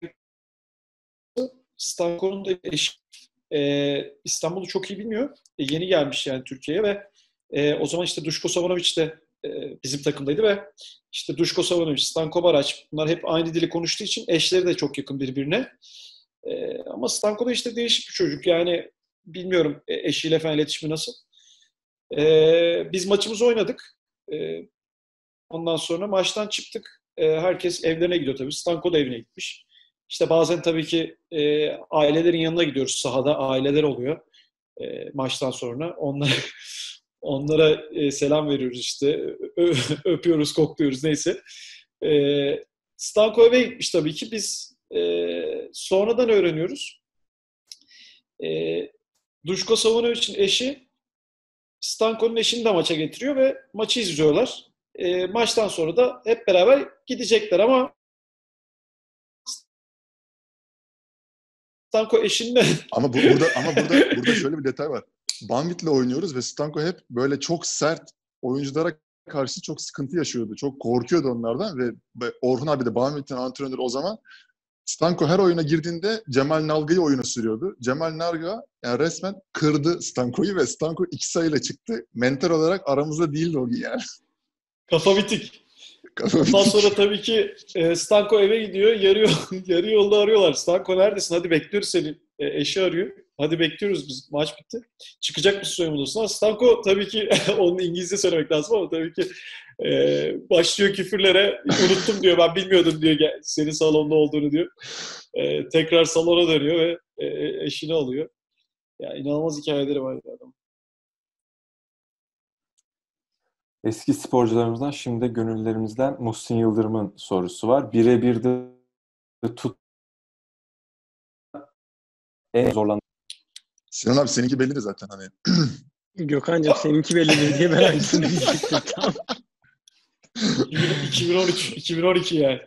[SPEAKER 2] Stanko'nun da eşi e, İstanbul'u çok iyi bilmiyor. E, yeni gelmiş yani Türkiye'ye ve e, o zaman işte Duško Savanović de e, bizim takımdaydı ve işte Duško Savanović, Stanko Baraç bunlar hep aynı dili konuştuğu için eşleri de çok yakın birbirine. E, ama Stanko da işte değişik bir çocuk yani bilmiyorum e, eşiyle falan iletişimi nasıl. E, biz maçımızı oynadık. E, ondan sonra maçtan çıktık. E, herkes evlerine gidiyor tabii. Stanko da evine gitmiş. İşte bazen tabii ki e, ailelerin yanına gidiyoruz sahada. Aileler oluyor e, maçtan sonra. Onlara, onlara e, selam veriyoruz işte. Ö- öpüyoruz, kokluyoruz neyse. E, Stanko eve gitmiş tabii ki. Biz e, sonradan öğreniyoruz. E, Duško Savanović'in eşi Stanko'nun eşini de maça getiriyor ve maçı izliyorlar. E, maçtan sonra da hep beraber gidecekler ama Stanko eşinle
[SPEAKER 3] Ama bu, burada ama burada burada şöyle bir detay var. Banvit'le oynuyoruz ve Stanko hep böyle çok sert oyunculara karşı çok sıkıntı yaşıyordu. Çok korkuyordu onlardan ve, ve Orhun abi de Banvit'in antrenörü o zaman. Stanko her oyuna girdiğinde Cemal Nalga'yı oyuna sürüyordu. Cemal Nalga yani resmen kırdı Stanko'yu ve Stanko iki sayıyla çıktı. Mental olarak aramızda değildi o gün yani.
[SPEAKER 2] kafa bitik.
[SPEAKER 3] Kafa
[SPEAKER 2] Ondan
[SPEAKER 3] bitik.
[SPEAKER 2] sonra tabii ki e, Stanko eve gidiyor. Yarı, yol, yarı yolda arıyorlar. Stanko neredesin? Hadi bekliyoruz seni. E, eşi arıyor. Hadi bekliyoruz biz. Maç bitti. Çıkacak mısın soyunma odasına? Stanko tabii ki onu İngilizce söylemek lazım ama tabii ki e, başlıyor küfürlere. Unuttum diyor. Ben bilmiyordum diyor. Gel, senin salonda olduğunu diyor. E, tekrar salona dönüyor ve e, eşini alıyor. Ya inanılmaz hikayeleri var ya adam.
[SPEAKER 5] Eski sporcularımızdan şimdi gönüllerimizden Muhsin Yıldırım'ın sorusu var. Birebir de tut en zorlandığın
[SPEAKER 3] Sinan abi seninki belli de zaten hani.
[SPEAKER 1] Gökhan'cığım seninki bellidir diye ben aynısını diyecektim tam.
[SPEAKER 2] iki bin on üç, iki bin on iki yani.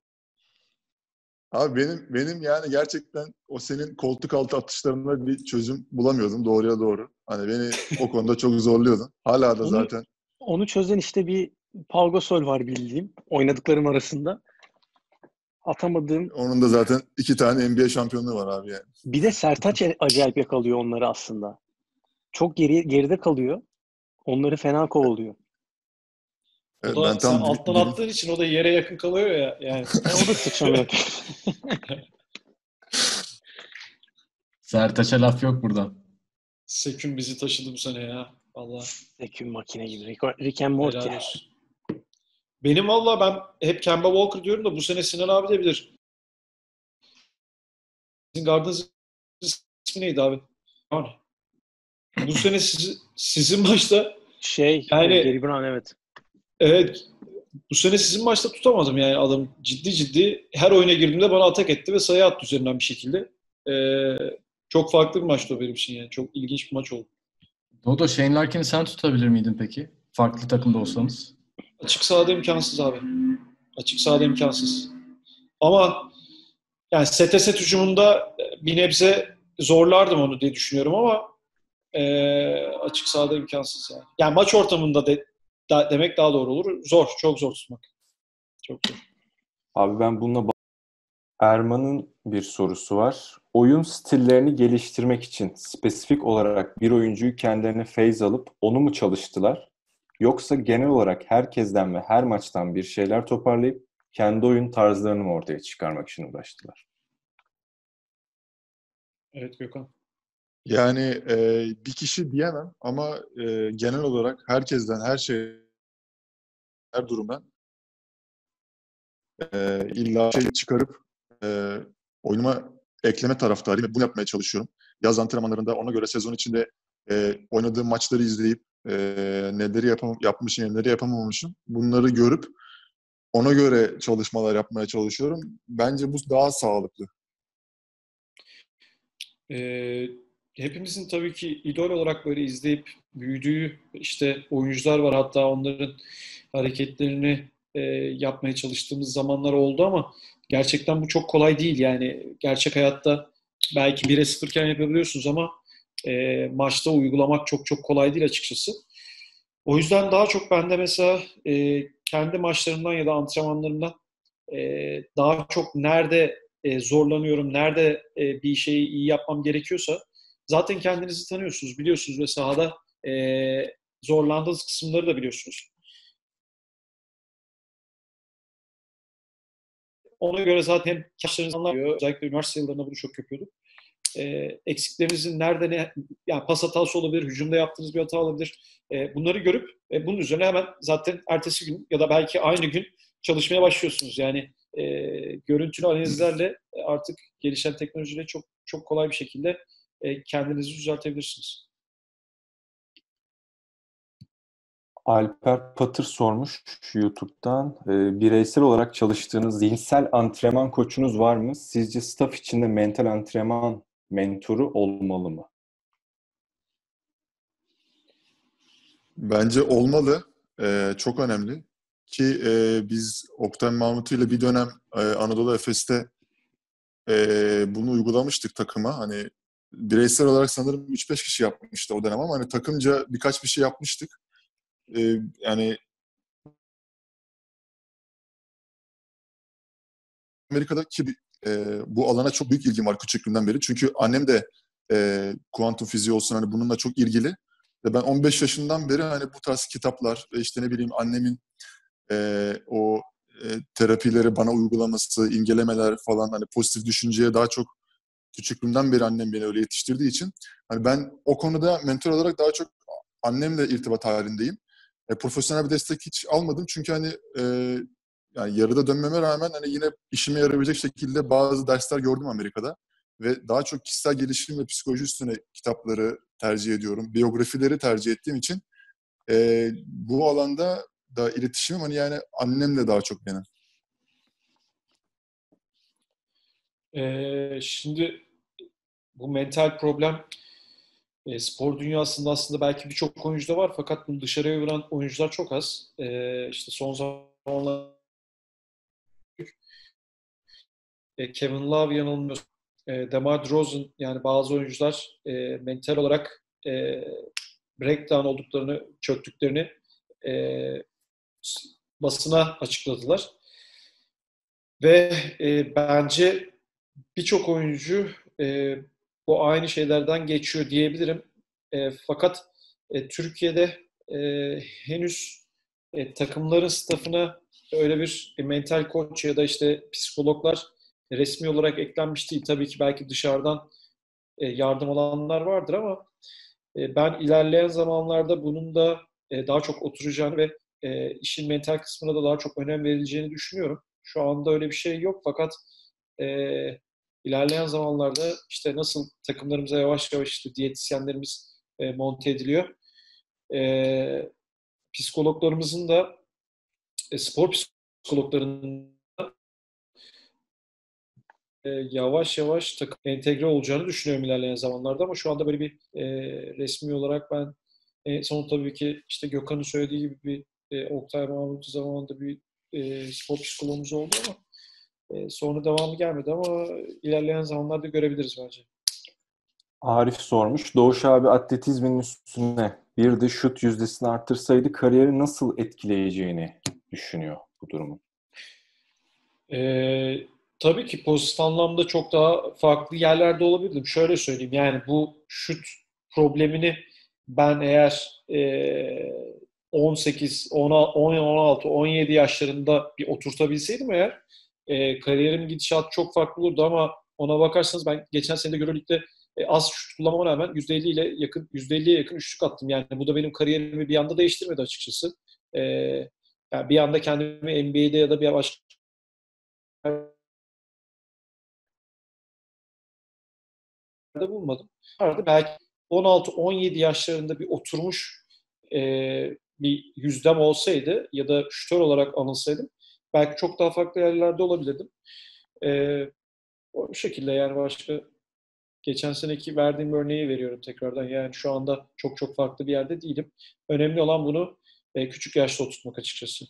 [SPEAKER 3] Abi benim benim yani gerçekten o senin koltuk altı atışlarına bir çözüm bulamıyordum doğruya doğru. Hani beni o konuda çok zorluyordun. Hala da
[SPEAKER 1] Onu,
[SPEAKER 3] zaten.
[SPEAKER 1] onu çözen işte bir Pau Gasol var bildiğim. Oynadıklarım arasında. Atamadığım.
[SPEAKER 3] Onun da zaten iki tane N B A şampiyonluğu var abi yani.
[SPEAKER 1] Bir de Sertaç acayip yakalıyor onları aslında. Çok geri, geride kalıyor. Onları fena kovalıyor.
[SPEAKER 2] O
[SPEAKER 3] Evet,
[SPEAKER 2] da
[SPEAKER 3] ben
[SPEAKER 2] sen
[SPEAKER 3] tam
[SPEAKER 2] alttan
[SPEAKER 3] bir,
[SPEAKER 2] attığın için o da yere yakın kalıyor ya. Yani.
[SPEAKER 1] E, o da sıçramıyor.
[SPEAKER 4] Sertaç'a laf yok buradan.
[SPEAKER 2] Sekün bizi taşıdı bu sene ya. Vallahi
[SPEAKER 1] Zekün makine gibi. Rick, Rick and Morty.
[SPEAKER 2] helal olsun. Benim valla ben hep Kemba Walker diyorum da bu sene Sinan abi de bilir. Sizin gardınızın ismi neydi abi? Yani. Bu sene sizi, sizin maçta
[SPEAKER 1] Şey,
[SPEAKER 2] yani
[SPEAKER 1] Gary Brown evet.
[SPEAKER 2] evet bu sene sizin maçta tutamadım yani adam ciddi ciddi her oyuna girdiğimde bana atak etti ve sayı attı üzerinden bir şekilde. Ee, çok farklı bir maçtı o benim için yani. Çok ilginç bir maç oldu.
[SPEAKER 4] Dodo, Shane Larkin'i sen tutabilir miydin peki? Farklı takımda olsanız.
[SPEAKER 2] Açık sahada imkansız abi. Açık sahada imkansız. Ama yani sete set hücumunda bir nebze zorlardım onu diye düşünüyorum ama e, açık sahada imkansız yani. Yani maç ortamında de, da, demek daha doğru olur. Zor, çok zor tutmak. Çok zor.
[SPEAKER 5] Abi ben bununla ba- Erman'ın bir sorusu var. Oyun stillerini geliştirmek için spesifik olarak bir oyuncuyu kendilerine feyz alıp onu mu çalıştılar? Yoksa genel olarak herkesten ve her maçtan bir şeyler toparlayıp kendi oyun tarzlarını mı ortaya çıkarmak için uğraştılar?
[SPEAKER 2] Evet Gökhan.
[SPEAKER 3] yani e, bir kişi diyemem ama e, genel olarak herkesten her şey her durumdan e, illa şey çıkarıp e, oyunuma ekleme taraftarıyım. Bunu yapmaya çalışıyorum. Yaz antrenmanlarında ona göre sezon içinde e, oynadığım maçları izleyip e, neleri yapam yapmışım, neleri yapamamışım. Bunları görüp ona göre çalışmalar yapmaya çalışıyorum. Bence bu daha sağlıklı.
[SPEAKER 2] Ee, hepimizin tabii ki idol olarak böyle izleyip büyüdüğü işte oyuncular var. Hatta onların hareketlerini e, yapmaya çalıştığımız zamanlar oldu ama gerçekten bu çok kolay değil. Yani gerçek hayatta belki bire sıfırken yapabiliyorsunuz ama e, maçta uygulamak çok çok kolay değil açıkçası. O yüzden daha çok ben de mesela e, kendi maçlarımdan ya da antrenmanlarımdan e, daha çok nerede e, zorlanıyorum, nerede e, bir şeyi iyi yapmam gerekiyorsa zaten kendinizi tanıyorsunuz, biliyorsunuz ve sahada e, zorlandığınız kısımları da biliyorsunuz. Ona göre zaten yaşlarınızı anlıyor. Özellikle üniversite yıllarında bunu çok yapıyorduk. E, eksiklerinizin nerede ne, yani pas hatası olabilir, hücumda yaptığınız bir hata olabilir. E, bunları görüp e, bunun üzerine hemen zaten ertesi gün ya da belki aynı gün çalışmaya başlıyorsunuz. Yani e, görüntülü analizlerle artık gelişen teknolojiyle çok çok kolay bir şekilde e, kendinizi düzeltebilirsiniz.
[SPEAKER 5] Alper Patır sormuş YouTube'dan. Ee, bireysel olarak çalıştığınız zihinsel antrenman koçunuz var mı? Sizce staff içinde mental antrenman mentoru olmalı mı?
[SPEAKER 3] Bence olmalı. Ee, çok önemli. Ki e, biz Oktay Mahmutu ile bir dönem e, Anadolu Efes'te e, bunu uygulamıştık takıma. Hani bireysel olarak sanırım üç beş kişi yapmıştı o dönem ama hani takımca birkaç bir şey yapmıştık. E, yani Amerika'daki e, bu alana çok büyük ilgim var küçüklüğümden beri. Çünkü annem de e, kuantum fiziği olsun hani bununla çok ilgili. Ve ben on beş yaşından beri hani bu tarz kitaplar ve işte ne bileyim annemin e, o e, terapileri bana uygulaması, imgelemeler falan hani pozitif düşünceye daha çok küçüklüğümden beri annem beni öyle yetiştirdiği için hani ben o konuda mentor olarak daha çok annemle irtibat halindeyim. E, profesyonel bir destek hiç almadım çünkü hani e, yani yarıda dönmeme rağmen hani yine işime yarayabilecek şekilde bazı dersler gördüm Amerika'da ve daha çok kişisel gelişim ve psikoloji üstüne kitapları tercih ediyorum. Biyografileri tercih ettiğim için e, bu alanda da iletişimim hani yani annemle daha çok benim.
[SPEAKER 2] Ee, şimdi bu mental problem e, spor dünyasında aslında belki birçok oyuncuda var fakat bunu dışarıya vuran oyuncular çok az. E, işte son zamanlarda e, Kevin Love yanılmıyorsa, e, DeMar DeRozan, yani bazı oyuncular e, mental olarak e, breakdown olduklarını, çöktüklerini e, basına açıkladılar. Ve e, bence birçok oyuncu e, bu aynı şeylerden geçiyor diyebilirim. E, fakat e, Türkiye'de e, henüz e, takımların staffına öyle bir e, mental koç ya da işte psikologlar resmi olarak eklenmiş değil. Tabii ki belki dışarıdan e, yardım alanlar vardır ama e, ben ilerleyen zamanlarda bunun da e, daha çok oturacağını ve e, işin mental kısmına da daha çok önem verileceğini düşünüyorum. Şu anda öyle bir şey yok fakat e, ilerleyen zamanlarda işte nasıl takımlarımıza yavaş yavaş işte diyetisyenlerimiz e, monte ediliyor. E, psikologlarımızın da e, spor psikologlarının da e, yavaş yavaş takım entegre olacağını düşünüyorum ilerleyen zamanlarda ama şu anda böyle bir e, resmi olarak ben e, son tabii ki işte Gökhan'ın söylediği gibi bir e, Oktay Mahmut zamanında bir e, spor psikologumuz oldu ama e, sonra devamı gelmedi ama ilerleyen zamanlarda görebiliriz bence.
[SPEAKER 5] Arif sormuş. Doğuş abi atletizmin üstüne bir de şut yüzdesini arttırsaydı kariyeri nasıl etkileyeceğini düşünüyor bu durumun.
[SPEAKER 2] Ee, tabii ki pozitif anlamda çok daha farklı yerlerde olabilirdim. Şöyle söyleyeyim, yani bu şut problemini ben eğer e, on sekiz, on altı, on yedi yaşlarında bir oturtabilseydim eğer e, kariyerim gidişat çok farklı olurdu ama ona bakarsanız ben geçen sene de Euroleague'de e, az şut kullanmama rağmen yüzde elli ile yakın yüzde elliye yakın üçlük attım. Yani bu da benim kariyerimi bir anda değiştirmedi açıkçası. E, yani bir anda kendimi N B A'de ya da bir başka bulmadım. Arada belki on altı on yedi yaşlarında bir oturmuş e, bir yüzdem olsaydı ya da şutör olarak anılsaydım belki çok daha farklı yerlerde olabilirdim. E, o şekilde yani başka geçen seneki verdiğim örneği veriyorum tekrardan. Yani şu anda çok çok farklı bir yerde değilim. Önemli olan bunu e, küçük yaşta oturtmak açıkçası.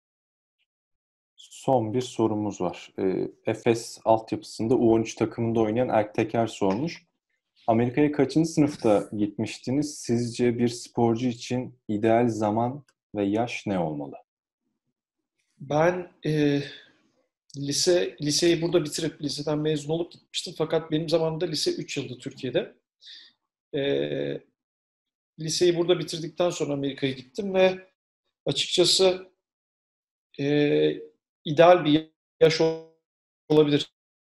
[SPEAKER 5] Son bir sorumuz var. E, Efes altyapısında U on üç takımında oynayan Erk Teker sormuş. Amerika'ya kaçıncı sınıfta gitmiştiniz? Sizce bir sporcu için ideal zaman ve yaş ne olmalı?
[SPEAKER 2] Ben e, lise liseyi burada bitirip liseden mezun olup gitmiştim. Fakat benim zamanımda lise üç yıldı Türkiye'de. E, liseyi burada bitirdikten sonra Amerika'ya gittim ve açıkçası e, ideal bir yaş olabilir.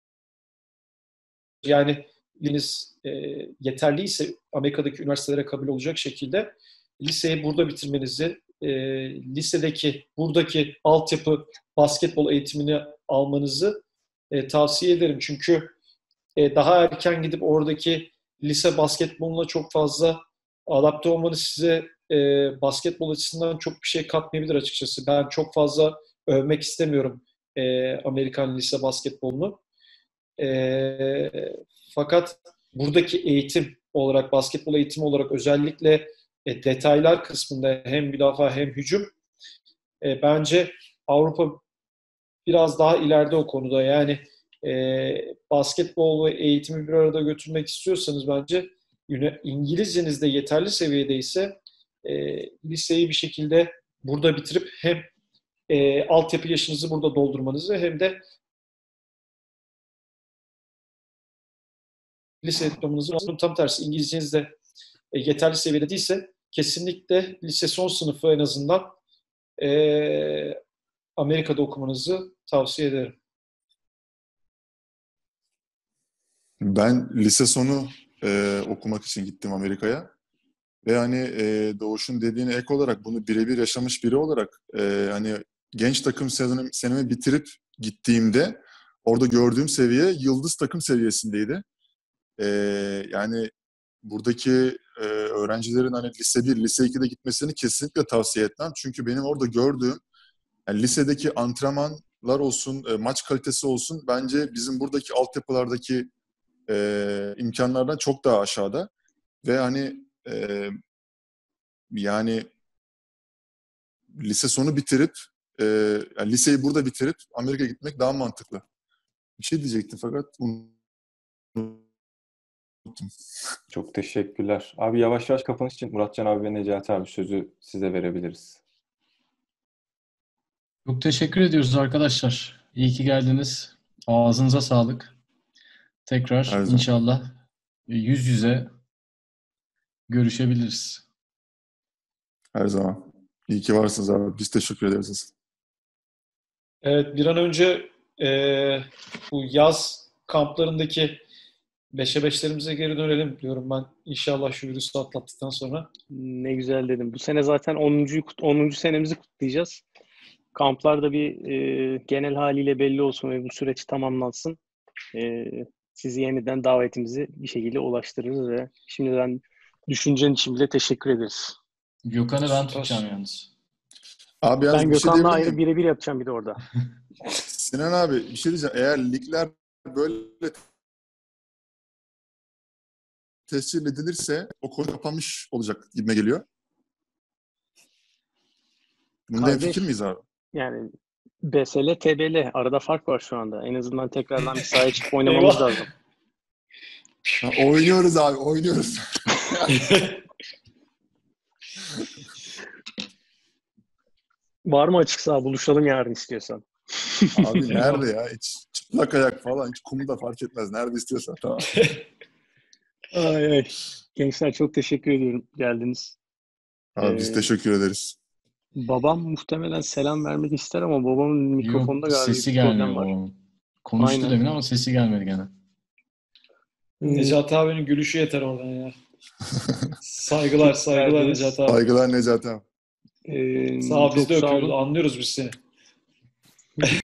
[SPEAKER 2] Yani biliniz e, yeterliyse Amerika'daki üniversitelere kabul olacak şekilde liseyi burada bitirmenizi, e, lisedeki buradaki altyapı basketbol eğitimini almanızı e, tavsiye ederim. Çünkü e, daha erken gidip oradaki lise basketboluna çok fazla adapte olmanız size e, basketbol açısından çok bir şey katmayabilir açıkçası. Ben çok fazla övmek istemiyorum e, Amerikan lise basketbolunu. E, fakat buradaki eğitim olarak, basketbol eğitimi olarak özellikle e, detaylar kısmında hem müdafaa hem hücum e, bence Avrupa biraz daha ileride o konuda. Yani e, basketbol ve eğitimi bir arada götürmek istiyorsanız bence İngilizceniz de yeterli seviyedeyse e, liseyi bir şekilde burada bitirip hem e, altyapı yaşınızı burada doldurmanızı hem de lise diplomanızı tam tersi İngilizceniz de e, yeterli seviyede değilse kesinlikle lise son sınıfı en azından e, Amerika'da okumanızı tavsiye ederim.
[SPEAKER 3] Ben lise sonu e, okumak için gittim Amerika'ya. Ve hani e, Doğuş'un dediğine ek olarak bunu birebir yaşamış biri olarak e, hani genç takım sezonu, senemi bitirip gittiğimde orada gördüğüm seviye yıldız takım seviyesindeydi. E, yani buradaki e, öğrencilerin hani lise bir, lise ikide gitmesini kesinlikle tavsiye etmem. Çünkü benim orada gördüğüm yani lisedeki antrenmanlar olsun, e, maç kalitesi olsun bence bizim buradaki altyapılardaki e, imkanlardan çok daha aşağıda ve hani e, yani lise sonu bitirip e, yani liseyi burada bitirip Amerika'ya gitmek daha mantıklı. Bir şey diyecektim fakat unuttum.
[SPEAKER 5] Çok teşekkürler. Abi yavaş yavaş kapanış için Muratcan abi ve Necati abi sözü size verebiliriz.
[SPEAKER 4] Çok teşekkür ediyoruz arkadaşlar. İyi ki geldiniz. Ağzınıza sağlık. Tekrar
[SPEAKER 3] Her zaman.
[SPEAKER 4] inşallah yüz yüze görüşebiliriz.
[SPEAKER 3] Her zaman. İyi ki varsınız abi. Biz teşekkür ederiz.
[SPEAKER 2] Evet, bir an önce e, bu yaz kamplarındaki beşe beşlerimize geri dönelim diyorum ben. İnşallah şu virüsü atlattıktan sonra.
[SPEAKER 1] Ne güzel dedim. Bu sene zaten onuncu onuncu senemizi kutlayacağız. Kamplar da bir e, genel haliyle belli olsun ve bu süreç tamamlansın. E, sizi yeniden davetimizi bir şekilde ulaştırırız ve şimdiden düşüncen için bile teşekkür ederiz.
[SPEAKER 4] Gökhan'ı ben
[SPEAKER 2] Süper.
[SPEAKER 4] tutacağım yalnız.
[SPEAKER 3] Abi yalnız
[SPEAKER 1] Ben
[SPEAKER 3] bir şey
[SPEAKER 1] Gökhan'la
[SPEAKER 3] diyebilir
[SPEAKER 1] ayrı
[SPEAKER 3] miyim?
[SPEAKER 1] birebir yapacağım bir de orada.
[SPEAKER 3] Sinan abi bir şey diyeceğim. Eğer ligler böyle tescil edilirse o konu kapanmış olacak gibime geliyor. Bunda
[SPEAKER 1] Kardeş,
[SPEAKER 3] hemfikir miyiz abi?
[SPEAKER 1] Yani B S L, T B L arada fark var şu anda. En azından tekrardan bir sahaya çıkıp oynamamız
[SPEAKER 2] Eyvah.
[SPEAKER 1] lazım.
[SPEAKER 3] Ha, oynuyoruz abi, oynuyoruz.
[SPEAKER 1] Var mı açık saha? Buluşalım yarın istiyorsan.
[SPEAKER 3] Abi nerede ya? Hiç çıplak ayak falan, hiç kumda fark etmez. Nerede istiyorsan tamam.
[SPEAKER 1] Ay ay. Gençler çok teşekkür ediyorum geldiniz.
[SPEAKER 3] Abi biz
[SPEAKER 1] Ee,
[SPEAKER 3] teşekkür ederiz.
[SPEAKER 1] Babam muhtemelen selam vermek ister ama babamın mikrofonda
[SPEAKER 4] Yok,
[SPEAKER 1] galiba
[SPEAKER 4] sesi
[SPEAKER 1] bir
[SPEAKER 4] gelmiyor
[SPEAKER 1] problem var.
[SPEAKER 4] babamın. Konuştu
[SPEAKER 1] Aynen.
[SPEAKER 4] demin ama sesi gelmedi gene.
[SPEAKER 2] Necati abinin gülüşü yeter oradan ya. Saygılar, saygılar
[SPEAKER 1] Geldiniz.
[SPEAKER 2] Necati abi.
[SPEAKER 3] Saygılar Necati abi.
[SPEAKER 1] Ee,
[SPEAKER 2] Sağ ol, biz
[SPEAKER 1] çok
[SPEAKER 2] de
[SPEAKER 1] sağ
[SPEAKER 2] öpüyoruz.
[SPEAKER 1] olun.
[SPEAKER 2] Anlıyoruz biz seni.